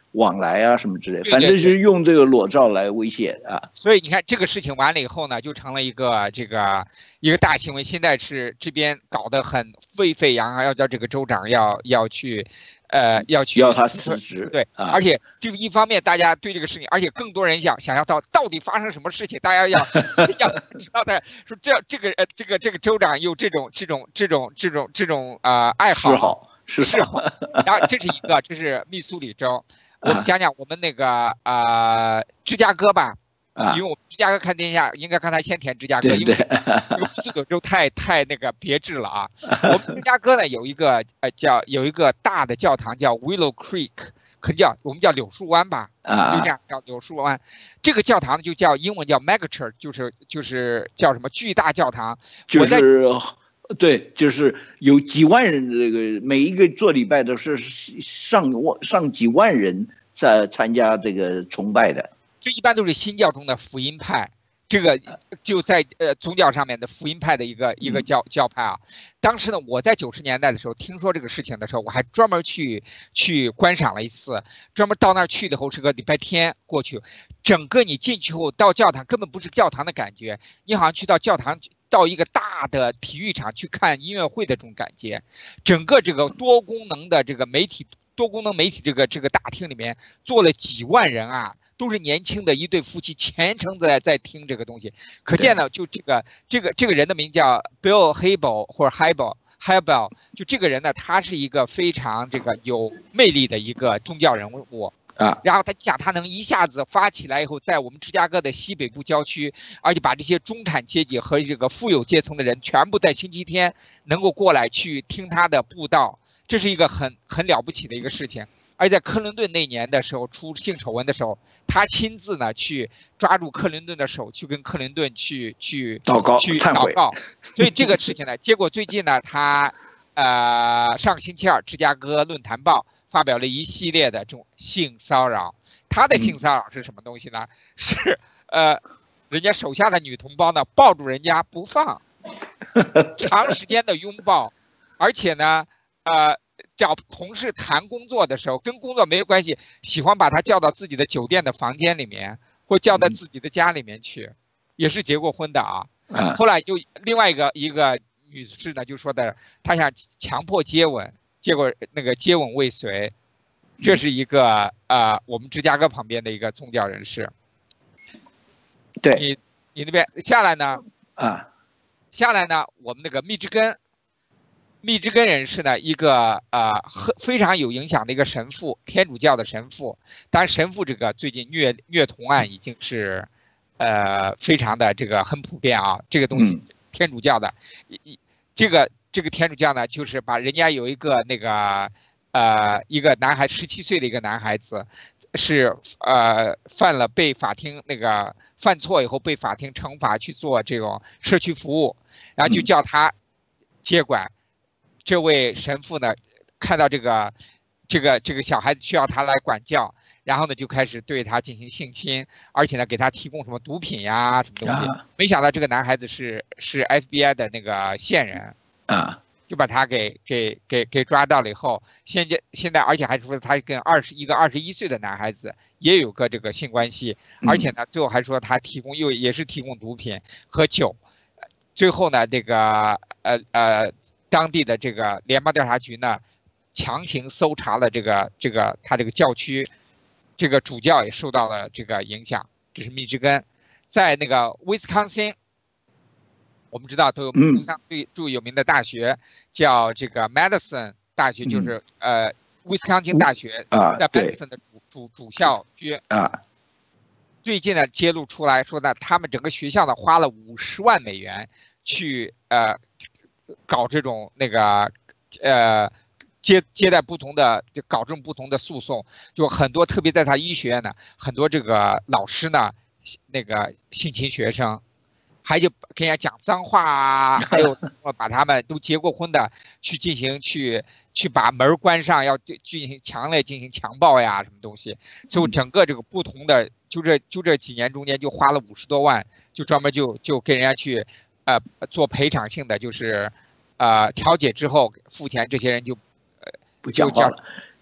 往来啊什么之类，反正是用这个裸照来威胁啊。 所以你看这个事情完了以后呢，就成了一个这个一个大新闻。现在是这边搞得很沸沸扬扬，要叫这个州长要要去，呃，要去要他辞职。 对，啊、而且这个一方面大家对这个事情，而且更多人想想要到到底发生什么事情，大家要要知道的说这这个呃这个这个州长有这种这种这种这种这种呃爱好。 嗜好嗜好。然后这是一个，这是密苏里州。我们讲讲我们那个呃芝加哥吧，啊、因为我们芝加哥看天下，应该刚才先填芝加哥，因为密苏里州太太那个别致了啊。我们芝加哥呢有一个呃叫有一个大的教堂叫 Willow Creek， 可能叫我们叫柳树湾吧，啊、就这样叫柳树湾。这个教堂就叫英文叫 Megachurch， 就是就是叫什么巨大教堂， 就是。对，就是有几万人，这个每一个做礼拜都是上万上几万人在参加这个崇拜的。 这一般都是新教中的福音派，这个就在呃宗教上面的福音派的一个一个教教派啊。当时呢，我在九十年代的时候听说这个事情的时候，我还专门去去观赏了一次，专门到那儿去的后是个礼拜天过去，整个你进去后到教堂根本不是教堂的感觉，你好像去到教堂。到一个大的体育场去看音乐会的这种感觉，整个这个多功能的这个媒体多功能媒体这个这个大厅里面坐了几万人啊，都是年轻的一对夫妻，虔诚在在听这个东西。可见呢，就这个这个这个人的名叫 Bill Hybel 或者 Hybel Hybel， 就这个人呢，他是一个非常这个有魅力的一个宗教人物。 啊， 然后他想，他能一下子发起来以后，在我们芝加哥的西北部郊区，而且把这些中产阶级和这个富有阶层的人全部在星期天能够过来去听他的布道，这是一个很很了不起的一个事情。而在克林顿那年的时候出性丑闻的时候，他亲自呢去抓住克林顿的手，去跟克林顿去去祷告去祷告。所以这个事情呢，结果最近呢，他呃上个星期二，芝加哥论坛报发表了一系列的这种性骚扰，他的性骚扰是什么东西呢？嗯、是呃，人家手下的女同胞呢抱住人家不放，长时间的拥抱，而且呢，呃，找同事谈工作的时候，跟工作没有关系，喜欢把他叫到自己的酒店的房间里面，或叫到自己的家里面去，也是结过婚的啊。 嗯、 后来就另外一个一个女士呢就说的，她想强迫接吻。结果那个接吻未遂，这是一个呃我们芝加哥旁边的一个宗教人士。 对， 你你那边下来呢？ 啊， 下来呢，我们那个密芝根，密芝根人士呢，一个呃非常有影响的一个神父，天主教的神父。当然，神父这个最近虐虐童案已经是呃非常的这个很普遍啊，这个东西、嗯、天主教的，一这个。这个天主教呢，就是把人家有一个那个，呃，一个男孩十七岁的一个男孩子，是呃犯了被法庭那个犯错以后被法庭惩罚去做这种社区服务，然后就叫他接管。这位神父呢，看到这个这个这个小孩子需要他来管教，然后呢就开始对他进行性侵，而且呢给他提供什么毒品呀什么东西。没想到这个男孩子是是 F B I 的那个线人。 啊， 就把他给给给给抓到了以后，现在现在而且还说他跟二十一个二十一岁的男孩子也有个这个性关系，而且呢最后还说他提供又也是提供毒品和酒，最后呢这个呃呃当地的这个联邦调查局呢强行搜查了这个这个他这个教区，这个主教也受到了这个影响。这是密芝根，在那个威斯康星。我们知道都有非常最最有名的大学，嗯、叫这个 Madison 大学，就是、嗯、呃威斯康星大学， 啊、 在 Madison 的主主主校区啊。 最近呢揭露出来说呢，他们整个学校呢花了五十万美元去呃搞这种那个呃接接待不同的就搞这种不同的诉讼，就很多特别在他医学院呢，很多这个老师呢那个性侵学生。还就跟人家讲脏话啊，还有把他们都结过婚的去进行去去把门关上，要进行强烈进行强暴呀什么东西，就整个这个不同的就这就这几年中间就花了五十多万，就专门就就跟人家去呃做赔偿性的，就是呃调解之后付钱，这些人就呃不讲话了。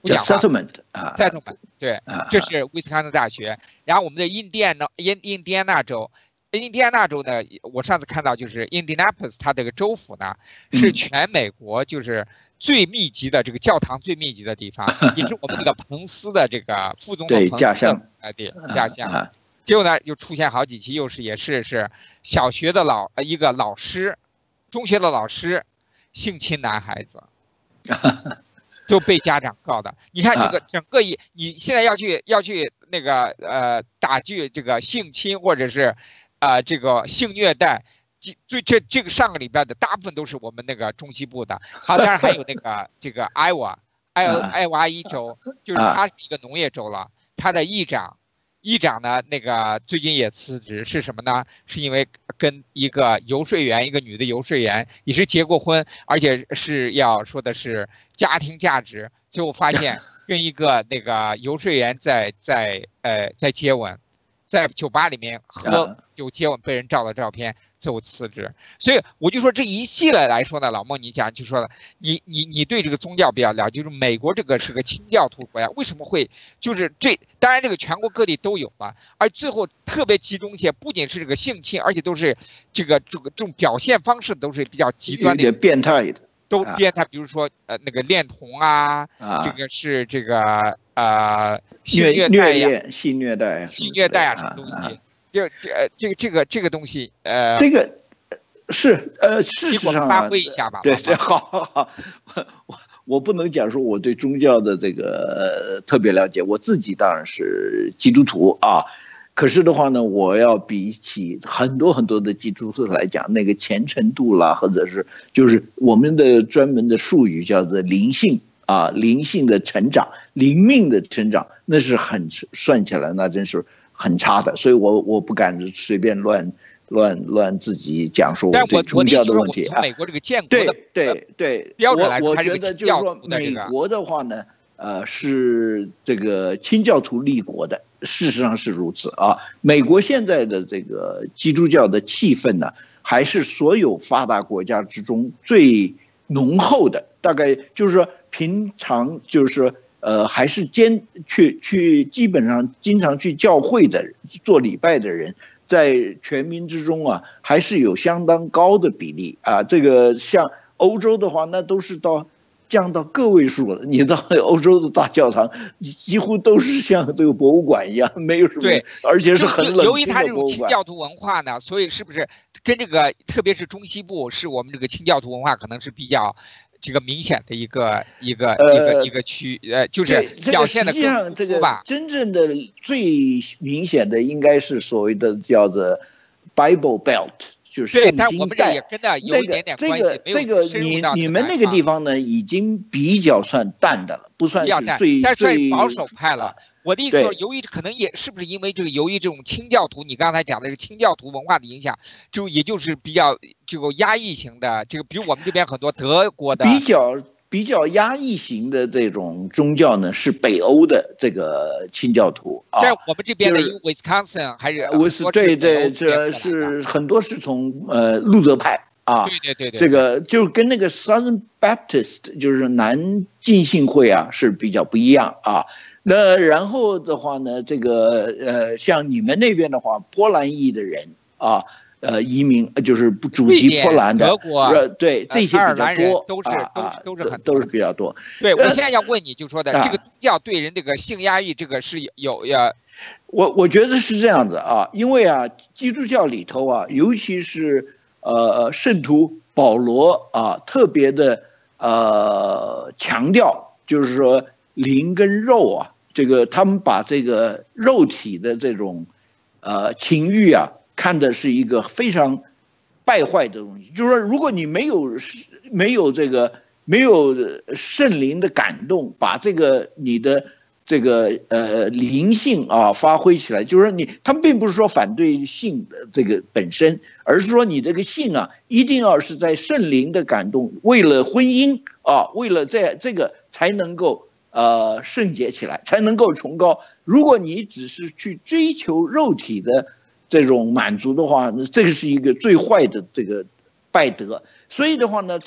不讲话 ，settlement 啊 ，settlement 对，这是威斯康星大学。然后我们的印第安纳印印第安纳州。印第安纳州呢，我上次看到就是 Indianapolis， 它这个州府呢是全美国就是最密集的这个教堂最密集的地方，也是我们这个彭斯的这个副总统彭斯的地家乡。结果呢，又出现好几起，又是也是是小学的老一个老师，中学的老师性侵男孩子，就被家长告的。你看这个整个一，你现在要去要去那个呃打击这个性侵或者是。啊、呃，这个性虐待，最这这个上个礼拜的大部分都是我们那个中西部的，好，当然还有那个这个艾瓦艾艾瓦伊州，就是它是一个农业州了，它的议长，议长呢那个最近也辞职，是什么呢？是因为跟一个游说员，一个女的游说员也是结过婚，而且是要说的是家庭价值，最后发现跟一个那个游说员在在呃在接吻。在酒吧里面喝酒接吻，被人照了照片，最后辞职。所以我就说这一系列来说呢，老孟你讲就说了，你你你对这个宗教比较了解，就是美国这个是个清教徒国家，为什么会就是这？当然这个全国各地都有了，而最后特别集中一些，不仅是这个性侵，而且都是这个这个这种表现方式都是比较极端的， 有点变态的。 都变态，比如说呃那个恋童啊，啊这个是这个呃性虐待呀， 性虐待， 性虐待啊什么东西，这这这个这个这个东西呃， 这个是呃事实上发挥一下吧， 对对，好好好，我我不能讲说我对宗教的这个特别了解，我自己当然是基督徒啊。可是的话呢，我要比起很多很多的基督徒来讲，那个虔诚度啦，或者是就是我们的专门的术语叫做灵性啊，灵性的成长，灵命的成长，那是很算起来那真是很差的，所以我我不敢随便乱乱乱自己讲说我对宗教的问题啊。 美国这个建国的对对标准来说，我觉得就是说美国的话呢，呃，是这个清教徒立国的。事实上是如此啊！美国现在的这个基督教的气氛呢，还是所有发达国家之中最浓厚的。大概就是说，平常就是说，呃，还是坚去去基本上经常去教会的做礼拜的人，在全民之中啊，还是有相当高的比例啊。这个像欧洲的话，那都是到。降到个位数了，你到欧洲的大教堂，几乎都是像这个博物馆一样，没有什么， 对， 而且是很冷清的博物馆。 由于它这种清教徒文化呢，所以是不是跟这个，特别是中西部，是我们这个清教徒文化可能是比较这个明显的一个一个一个一个区，呃，就是表现的更突出吧。 真正的最明显的应该是所谓的叫做 Bible Belt。就是对，但我们这也跟那有一点点关系。 这个这个你你们那个地方呢，已经比较算淡的了，不算是最但是保守派了。我的意思说，由于可能也是不是因为这个，由于这种清教徒，你刚才讲的这个清教徒文化的影响，就也就是比较这个压抑型的，这个比如我们这边很多德国的比较。比较压抑型的这种宗教呢，是北欧的这个清教徒啊。 在我们这边的，因为 Wisconsin 还是我是对对，这是很多是从呃路德派啊。 对对对对。 这个就跟那个 Southern Baptist 就是南浸信会啊是比较不一样啊。那然后的话呢，这个呃像你们那边的话，波兰裔的人啊。呃，移民就是祖籍波兰的， 德国， 呃，对这些比较多， 都是都是都是很都是比较多。 对，我现在要问你，就说的这个宗教对人这个性压抑，这个是有呀？ 我我觉得是这样子啊，因为啊，基督教里头啊，尤其是呃圣徒保罗啊，特别的呃强调，就是说灵跟肉啊，这个他们把这个肉体的这种呃情欲啊。看的是一个非常败坏的东西，就是说，如果你没有没有这个没有圣灵的感动，把这个你的这个呃灵性啊发挥起来，就是说你他们并不是说反对性的这个本身，而是说你这个性啊一定要是在圣灵的感动，为了婚姻啊，为了这这个才能够呃圣洁起来，才能够崇高。如果你只是去追求肉体的。这种满足的话，这个是一个最坏的这个败德。所以的话呢，在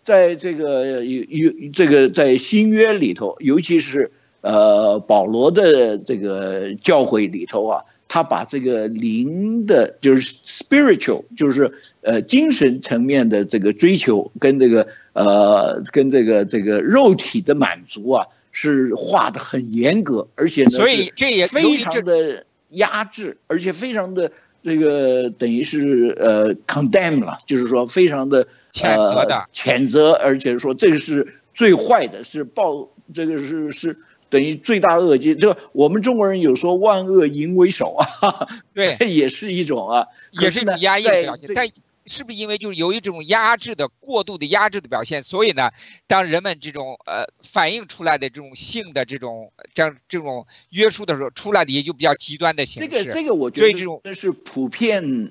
在这个有有这个在新约里头，尤其是呃保罗的这个教诲里头啊，他把这个灵的，就是 spiritual， 就是呃精神层面的这个追求跟这个呃跟这个这个肉体的满足啊，是画的很严格，而且呢， 所以这也非常的压制，而且非常的这个等于是呃 condemn 了，就是说非常的。 谴责的， 谴责，而且说这个是最坏的，是暴，这个是是等于罪大恶极。这个我们中国人有说万恶淫为首啊， 对， 这也是一种啊， 也是一种压抑的表现。但是不是因为就是由于这种压制的过度的压制的表现，所以呢，当人们这种呃反映出来的这种性的这种这样这种约束的时候，出来的也就比较极端的形式。 这个这个我觉得这种这是普遍。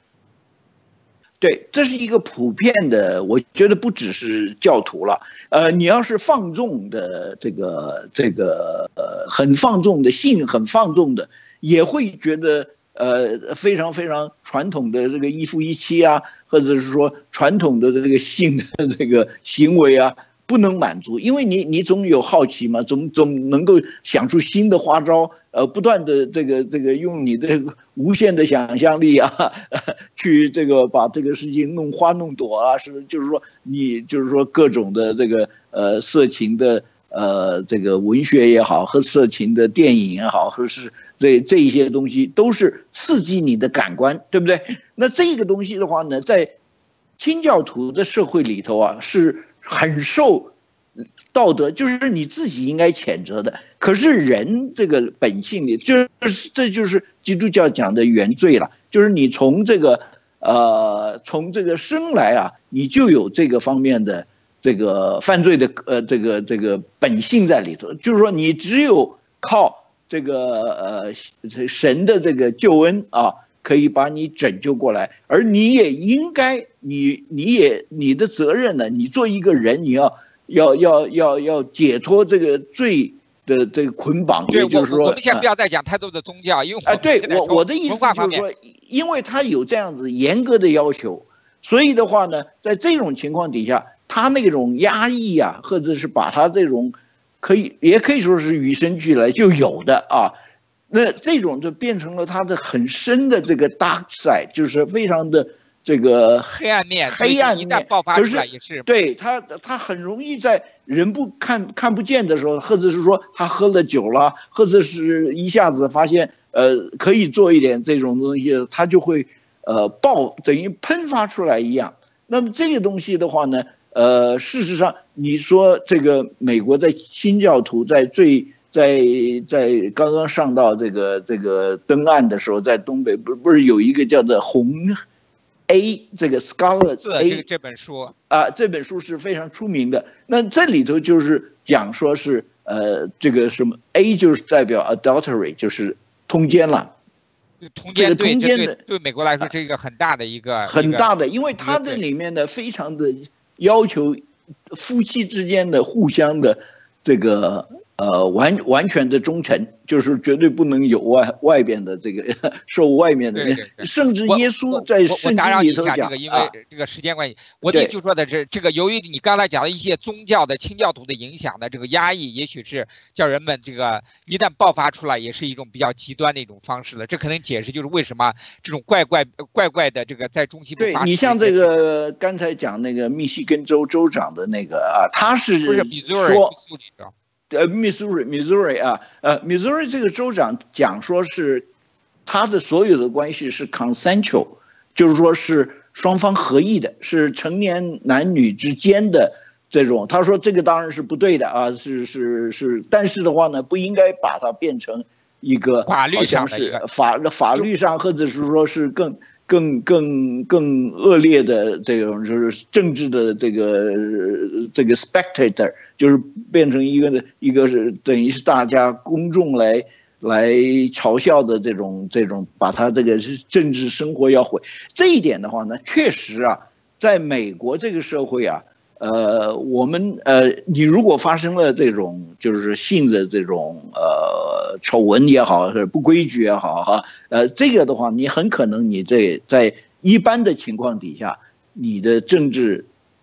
对，这是一个普遍的，我觉得不只是教徒了。呃，你要是放纵的这个这个呃很放纵的性，很放纵的，也会觉得呃非常非常传统的这个一夫一妻啊，或者是说传统的这个性的这个行为啊，不能满足，因为你你总有好奇嘛，总总能够想出新的花招。呃，不断的这个这个用你的无限的想象力啊，去这个把这个事情弄花弄朵啊，是就是说你就是说各种的这个呃色情的呃这个文学也好，和色情的电影也好，或是这这一些东西都是刺激你的感官，对不对？那这个东西的话呢，在清教徒的社会里头啊，是很受。道德就是你自己应该谴责的，可是人这个本性里，就是这就是基督教讲的原罪了，就是你从这个呃从这个生来啊，你就有这个方面的这个犯罪的呃这个这个本性在里头，就是说你只有靠这个呃神的这个救恩啊，可以把你拯救过来，而你也应该你你也你的责任呢，你做一个人你要。要要要要解脱这个罪的这个捆绑，也就是说， 我们先不要再讲太多的宗教，因为啊，对我我的意思就是说，因为他有这样子严格的要求，所以的话呢，在这种情况底下，他那种压抑啊，或者是把他这种可以也可以说是与生俱来就有的啊，那这种就变成了他的很深的这个 dark side， 就是非常的。这个黑暗面， 黑暗面一旦爆发出来也是对他，他很容易在人不看看不见的时候，或者是说他喝了酒了，或者是一下子发现呃可以做一点这种东西，他就会呃爆，等于喷发出来一样。那么这个东西的话呢，呃，事实上你说这个美国在新教徒在最在在刚刚上到这个这个登岸的时候，在东北不不是有一个叫做红。A 这个 Scholar A 这本书啊，这本书是非常出名的。那这里头就是讲说是呃，这个什么 A 就是代表 adultery， 就是通奸了。 通奸， 通奸的对美国来说，这个很大的一个很大的，因为它这里面呢非常的要求夫妻之间的互相的这个。呃，完完全的忠诚，就是绝对不能有外外边的这个受外面的， 对对对甚至耶稣在圣经里头讲， 这个因为这个时间关系，我的意思就说的这这个，由于你刚才讲的一些宗教的清教徒的影响的这个压抑，也许是叫人们这个一旦爆发出来，也是一种比较极端的一种方式了。这可能解释就是为什么这种怪怪怪怪的这个在中西部对你像这个刚才讲那个密西根州州长的那个啊，他是不是说。 的呃，Missouri，Missouri 啊，呃，Missouri 这个州长讲说是他的所有的关系是 consensual， 就是说是双方合意的，是成年男女之间的这种。他说这个当然是不对的啊，是是是，但是的话呢，不应该把它变成一个法律上的一个法法律上，或者是说是更。更更更恶劣的这种就是政治的这个这个 spectator， 就是变成一个一个是等于是大家公众来来嘲笑的这种这种，把他这个政治生活要毁。这一点的话呢，确实啊，在美国这个社会啊，呃，我们呃，你如果发生了这种就是性的这种呃丑闻也好，或者不规矩也好哈，呃，这个的话，你很可能你这在一般的情况底下，你的政治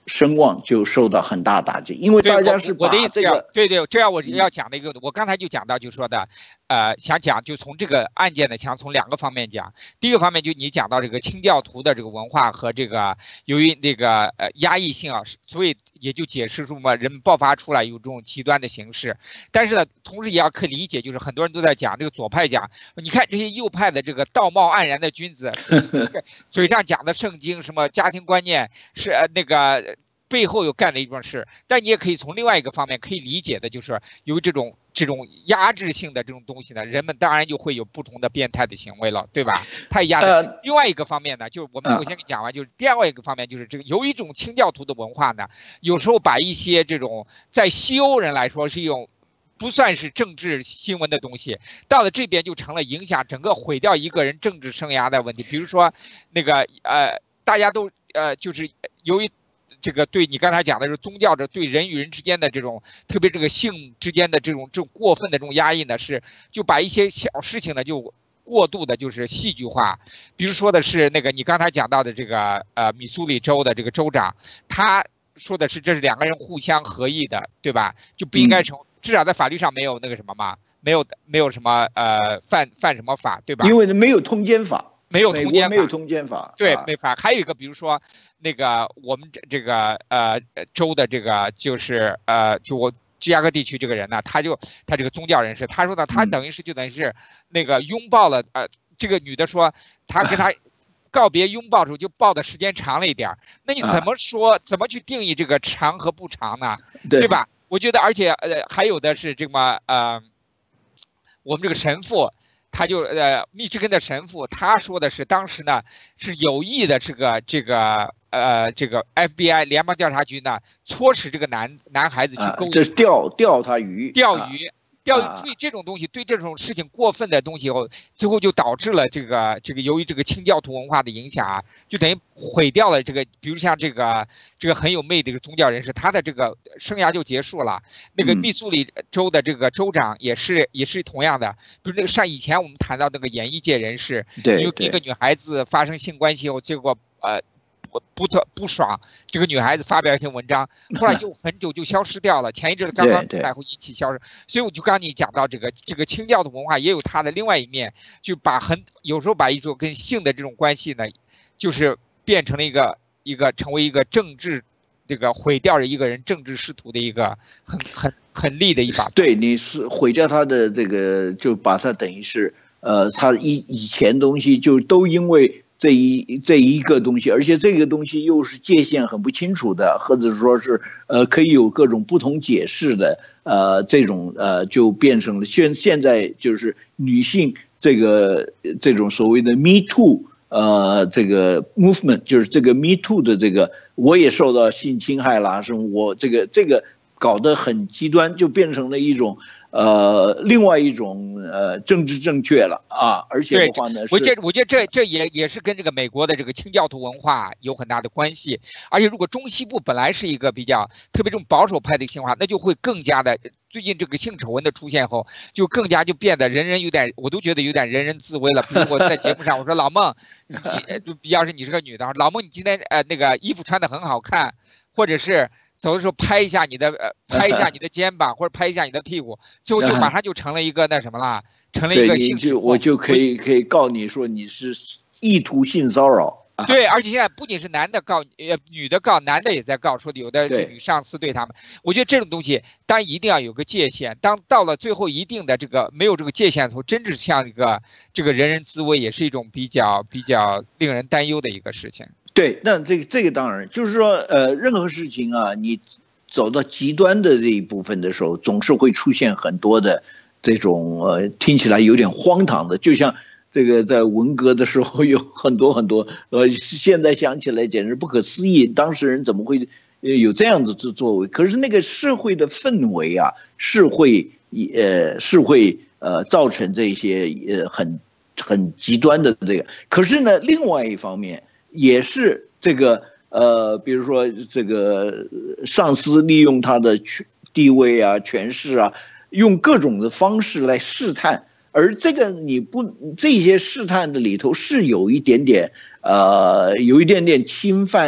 声望就受到很大打击，因为大家是把我的意思这个对对，这样我要讲的一个，我刚才就讲到，就说的，呃，想讲就从这个案件呢，想从两个方面讲。第一个方面就你讲到这个清教徒的这个文化和这个由于那个呃压抑性啊，所以也就解释出嘛人们爆发出来有这种极端的形式。但是呢，同时也要可理解，就是很多人都在讲这个左派讲，你看这些右派的这个道貌岸然的君子，嘴上讲的圣经什么家庭观念是呃那个。背后有干的一桩事，但你也可以从另外一个方面可以理解的，就是由于这种这种压制性的这种东西呢，人们当然就会有不同的变态的行为了，对吧？太压制。呃、另外一个方面呢，就是我们我先给你讲完，就是第二个一个方面，就是这个由于这种清教徒的文化呢，有时候把一些这种在西欧人来说是一种不算是政治新闻的东西，到了这边就成了影响整个毁掉一个人政治生涯的问题。比如说那个呃，大家都呃就是由于。这个对你刚才讲的是宗教的对人与人之间的这种，特别这个性之间的这种这种过分的这种压抑呢，是就把一些小事情呢就过度的就是戏剧化。比如说的是那个你刚才讲到的这个呃密苏里州的这个州长，他说的是这是两个人互相合意的，对吧？就不应该成，至少在法律上没有那个什么嘛，没有没有什么呃犯犯什么法，对吧？ 因为没有通奸法。 没有通奸法， 没有通奸法， 对，没法。还有一个，比如说，那个我们这这个呃州的这个就是呃，就我芝加哥地区这个人呢，他就他这个宗教人士，他说呢，他等于是就等于是那个拥抱了呃，这个女的说，他跟他告别拥抱的时候就抱的时间长了一点，那你怎么说？怎么去定义这个长和不长呢？对吧？我觉得，而且呃，还有的是这么呃，我们这个神父。他就呃，密芝根的神父，他说的是当时呢是有意的，这个这个呃这个 F B I 联邦调查局呢唆使这个男男孩子去勾引， 这是钓钓他鱼， 钓鱼。钓对这种东西，对这种事情过分的东西以后，最后就导致了这个这个由于这个清教徒文化的影响啊，就等于毁掉了这个，比如像这个这个很有魅的一个宗教人士，他的这个生涯就结束了。那个密苏里州的这个州长也是也是同样的，比如那个像以前我们谈到那个演艺界人士，因为跟一个女孩子发生性关系后，结果呃。不不特不爽，这个女孩子发表一篇文章，后来就很久就消失掉了。前一阵子刚刚出来会引起消失，所以我就刚刚你讲到这个这个清教的文化也有它的另外一面，就把很有时候把一种跟性的这种关系呢，就是变成了一个一个成为一个政治这个毁掉了一个人政治仕途的一个很很很利的一把。 对，你是毁掉他的这个，就把他等于是呃，他以以前东西就都因为。这一这一个东西，而且这个东西又是界限很不清楚的，或者说是呃可以有各种不同解释的，呃这种呃就变成了现现在就是女性这个这种所谓的 Me Too 呃这个 movement， 就是这个 Me Too 的这个我也受到性侵害啦，什么我这个这个搞得很极端，就变成了一种。呃，另外一种呃政治正确了啊，而且的话呢， 我觉我觉得这这也也是跟这个美国的这个清教徒文化有很大的关系。而且如果中西部本来是一个比较特别这种保守派的性化，那就会更加的。最近这个性丑闻的出现后，就更加就变得人人有点，我都觉得有点人人自危了。比如我在节目上我说老孟，就要是你是个女的，老孟你今天呃那个衣服穿得很好看，或者是。走的时候拍一下你的呃，拍一下你的肩膀，或者拍一下你的屁股，最后就马上就成了一个那什么了，成了一个性就我就可以可以告你说你是意图性骚扰。 对，而且现在不仅是男的告，呃，女的告，男的也在告，说有的是女上司对他们。我觉得这种东西当然一定要有个界限，当到了最后一定的这个没有这个界限的时候，真是像一个这个人人自危，也是一种比较比较令人担忧的一个事情。 对，那这个这个当然就是说，呃，任何事情啊，你走到极端的这一部分的时候，总是会出现很多的这种呃，听起来有点荒唐的，就像这个在文革的时候有很多很多，呃，现在想起来简直不可思议，当事人怎么会有这样子之作为？可是那个社会的氛围啊，是会呃是会呃造成这些呃很很极端的这个。可是呢，另外一方面。也是这个呃，比如说这个上司利用他的地位啊、权势啊，用各种的方式来试探，而这个你不这些试探的里头是有一点点呃，有一点点侵犯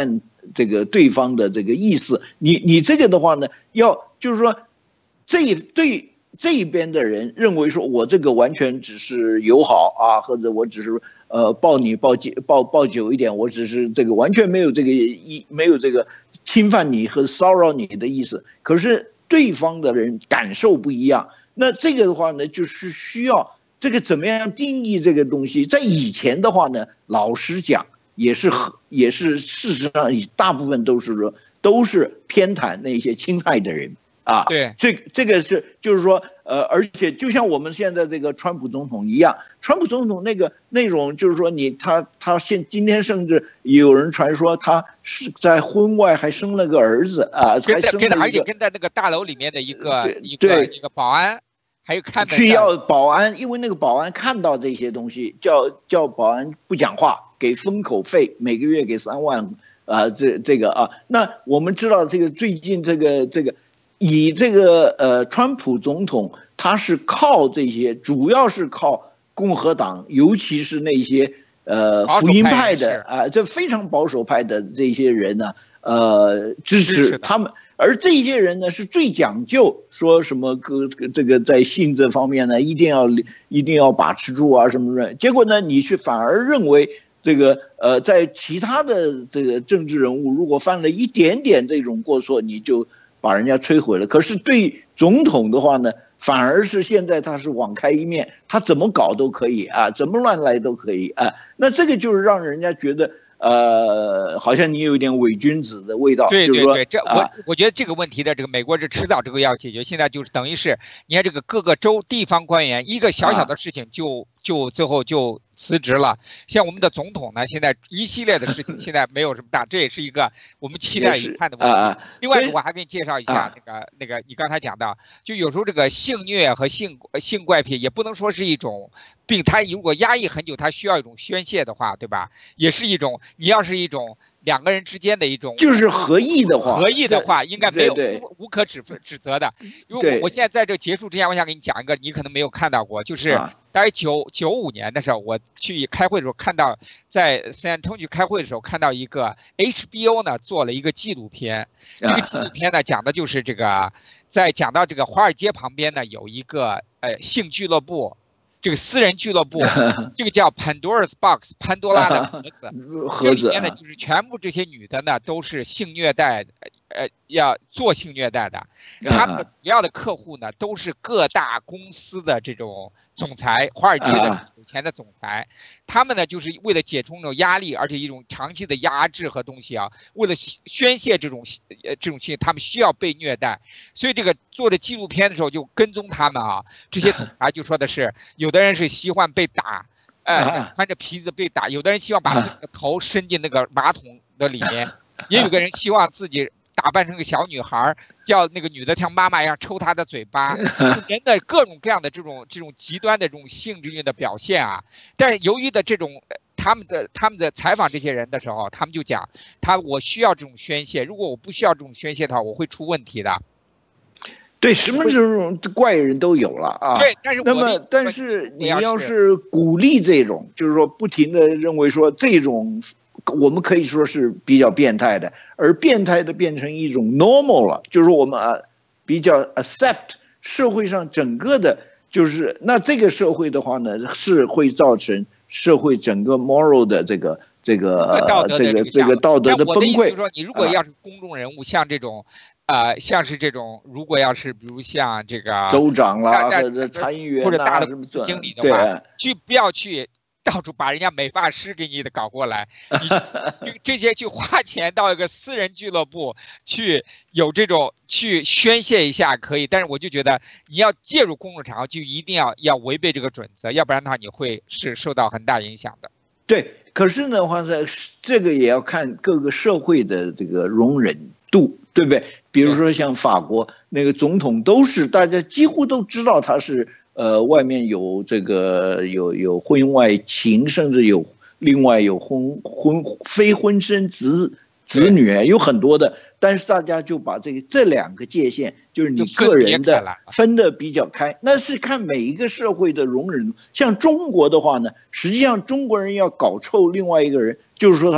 这个对方的这个意思。你你这个的话呢，要就是说，这对这一边的人认为说我这个完全只是友好啊，或者我只是呃抱你抱久抱抱久一点，我只是这个完全没有这个意没有这个侵犯你和骚扰你的意思。可是对方的人感受不一样，那这个的话呢，就是需要这个怎么样定义这个东西。在以前的话呢，老实讲也是也是事实上大部分都是说都是偏袒那些侵害的人。啊， 对， 这这个是就是说，呃，而且就像我们现在这个川普总统一样，川普总统那个那种就是说你他他现今天甚至有人传说他是在婚外还生了个儿子啊， 跟在跟还生了一个， 而且跟在那个大楼里面的一个一对个一个保安，还有看需要保安，因为那个保安看到这些东西，叫叫保安不讲话，给封口费，每个月给三万啊，这这个啊，那我们知道这个最近这个这个。以这个呃，川普总统他是靠这些，主要是靠共和党，尤其是那些呃福音派的啊、呃，这非常保守派的这些人呢，呃，支持他们。而这些人呢，是最讲究说什么个这个在性这方面呢，一定要一定要把持住啊什么的。结果呢，你却反而认为这个呃，在其他的这个政治人物如果犯了一点点这种过错，你就把人家摧毁了。可是对总统的话呢，反而是现在他是网开一面，他怎么搞都可以啊，怎么乱来都可以啊。那这个就是让人家觉得，呃，好像你有点伪君子的味道。 对对对，这啊、 我我觉得这个问题的这个美国是迟早这个要解决。现在就是等于是，你看这个各个州地方官员一个小小的事情就就最后就辞职了。像我们的总统呢，现在一系列的事情现在没有什么大，这也是一个我们期待一看的问题。 啊、 另外，我还给你介绍一下那个、啊、那个，你刚才讲到，就有时候这个性虐和性性怪癖也不能说是一种病，它如果压抑很久，它需要一种宣泄的话，对吧？也是一种，你要是一种两个人之间的一种， 就是合意的话， 合意的话应该没有对对无无可指指责的。因为我我现在在这结束之前，我想给你讲一个，你可能没有看到过，就是大概九九五年的时候，我去开会的时候看到，在 San Antonio 开会的时候看到一个 H B O 呢做了一个纪录片，这个纪录片呢讲的就是这个，在讲到这个华尔街旁边呢有一个呃性俱乐部。这个私人俱乐部，这个叫 Pandora's Box 潘多拉的盒子，这里面呢就是全部这些女的呢都是性虐待，呃，要做性虐待的。他们的主要的客户呢都是各大公司的这种总裁，华尔街的有钱的总裁。他们呢就是为了解除那种压力，而且一种长期的压制和东西啊，为了宣泄这种呃这种情绪，他们需要被虐待。所以这个做的纪录片的时候就跟踪他们啊，这些总裁就说的是有。有的人是喜欢被打，呃，穿着皮子被打；有的人希望把自己的头伸进那个马桶的里面，也有个人希望自己打扮成个小女孩，叫那个女的像妈妈一样抽她的嘴巴。人的各种各样的这种这种极端的这种性质性的表现啊，但是由于的这种他们的他们的采访这些人的时候，他们就讲，他我需要这种宣泄，如果我不需要这种宣泄的话，我会出问题的。 对，什么这种怪人都有了啊。 对，但是那么，但是你要是鼓励这种，就是说不停的认为说这种，我们可以说是比较变态的，而变态的变成一种 normal 了，就是我们啊比较 accept 社会上整个的，就是那这个社会的话呢，是会造成社会整个 moral 的这个这个这个这个道德的崩溃。 就是说，你如果要是公众人物，像这种。呃，像是这种，如果要是比如像这个州长啦，或者参议员或者大的公司经理的话，去不要去到处把人家美发师给你的搞过来，你这些去花钱到一个私人俱乐部去有这种去宣泄一下可以，但是我就觉得你要介入公众场合，就一定要要违背这个准则，要不然的话你会是受到很大影响的。 对，可是的话呢，这个也要看各个社会的这个容忍度，对不对？比如说像法国那个总统，都是大家几乎都知道他是呃外面有这个有有婚外情，甚至有另外有婚婚非婚生子子女，有很多的。但是大家就把这个这两个界限，就是你个人的分得比较开，那是看每一个社会的容忍度。像中国的话呢，实际上中国人要搞臭另外一个人，就是说他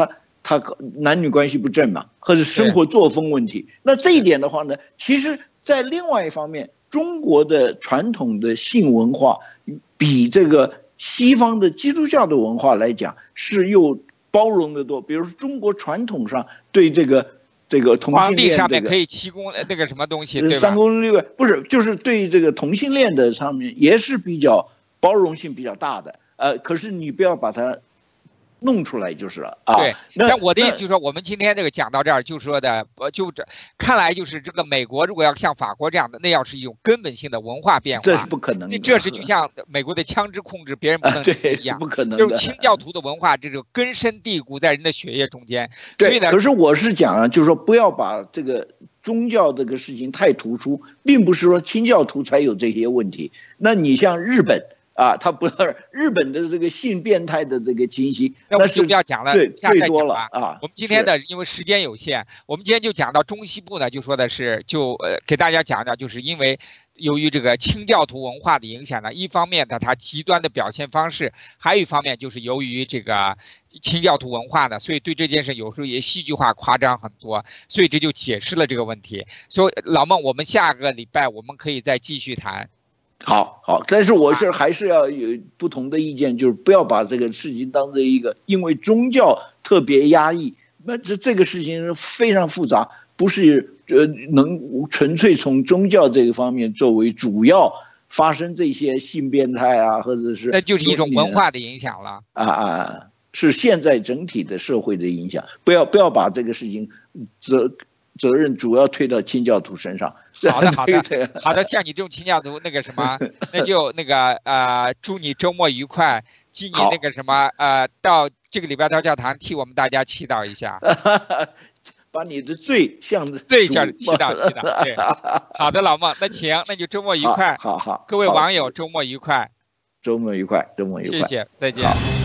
他男女关系不正嘛，或者生活作风问题。那这一点的话呢，其实在另外一方面，中国的传统的性文化比这个西方的基督教的文化来讲是又包容得多。比如说中国传统上对这个这个同性恋、这个、 上面可以七公那个什么东西，对吧？ 三宫六院不是，就是对这个同性恋的上面也是比较包容性比较大的。呃，可是你不要把它弄出来就是了啊。 对，那我的意思就是说，我们今天这个讲到这儿，就说的，就这看来就是这个美国如果要像法国这样的，那要是一种根本性的文化变化， 这是不可能的。 这是就像美国的枪支控制别人不能一样， 不可能。 就是清教徒的文化，这种根深蒂固在人的血液中间。 对， 所以呢， 可是我是讲啊，就是说不要把这个宗教这个事情太突出，并不是说清教徒才有这些问题。那你像日本。啊，他不是日本的这个性变态的这个情形， 那是不要讲了， 对，最多了啊。我们今天的因为时间有限，我们今天就讲到中西部呢，就说的是就呃给大家讲讲，就是因为由于这个清教徒文化的影响呢，一方面呢它极端的表现方式，还有一方面就是由于这个清教徒文化呢，所以对这件事有时候也戏剧化夸张很多，所以这就解释了这个问题。所以老孟，我们下个礼拜我们可以再继续谈。 好好，但是我是还是要有不同的意见，就是不要把这个事情当成一个因为宗教特别压抑，那这这个事情非常复杂，不是呃能纯粹从宗教这个方面作为主要发生这些性变态啊，或者是那就是一种文化的影响了啊啊，是现在整体的社会的影响，不要不要把这个事情责责任主要推到清教徒身上。 好的，好的，好的。像你这种清教徒，那个什么，那就那个呃，祝你周末愉快，祝你那个什么呃，到这个礼拜到教堂替我们大家祈祷一下， 把你的罪向罪向祈祷祈祷。对，好的，老孟，那行，那就周末愉快。 好好， 各位网友周末愉快， 周末愉快，周末愉快， 谢谢，再见。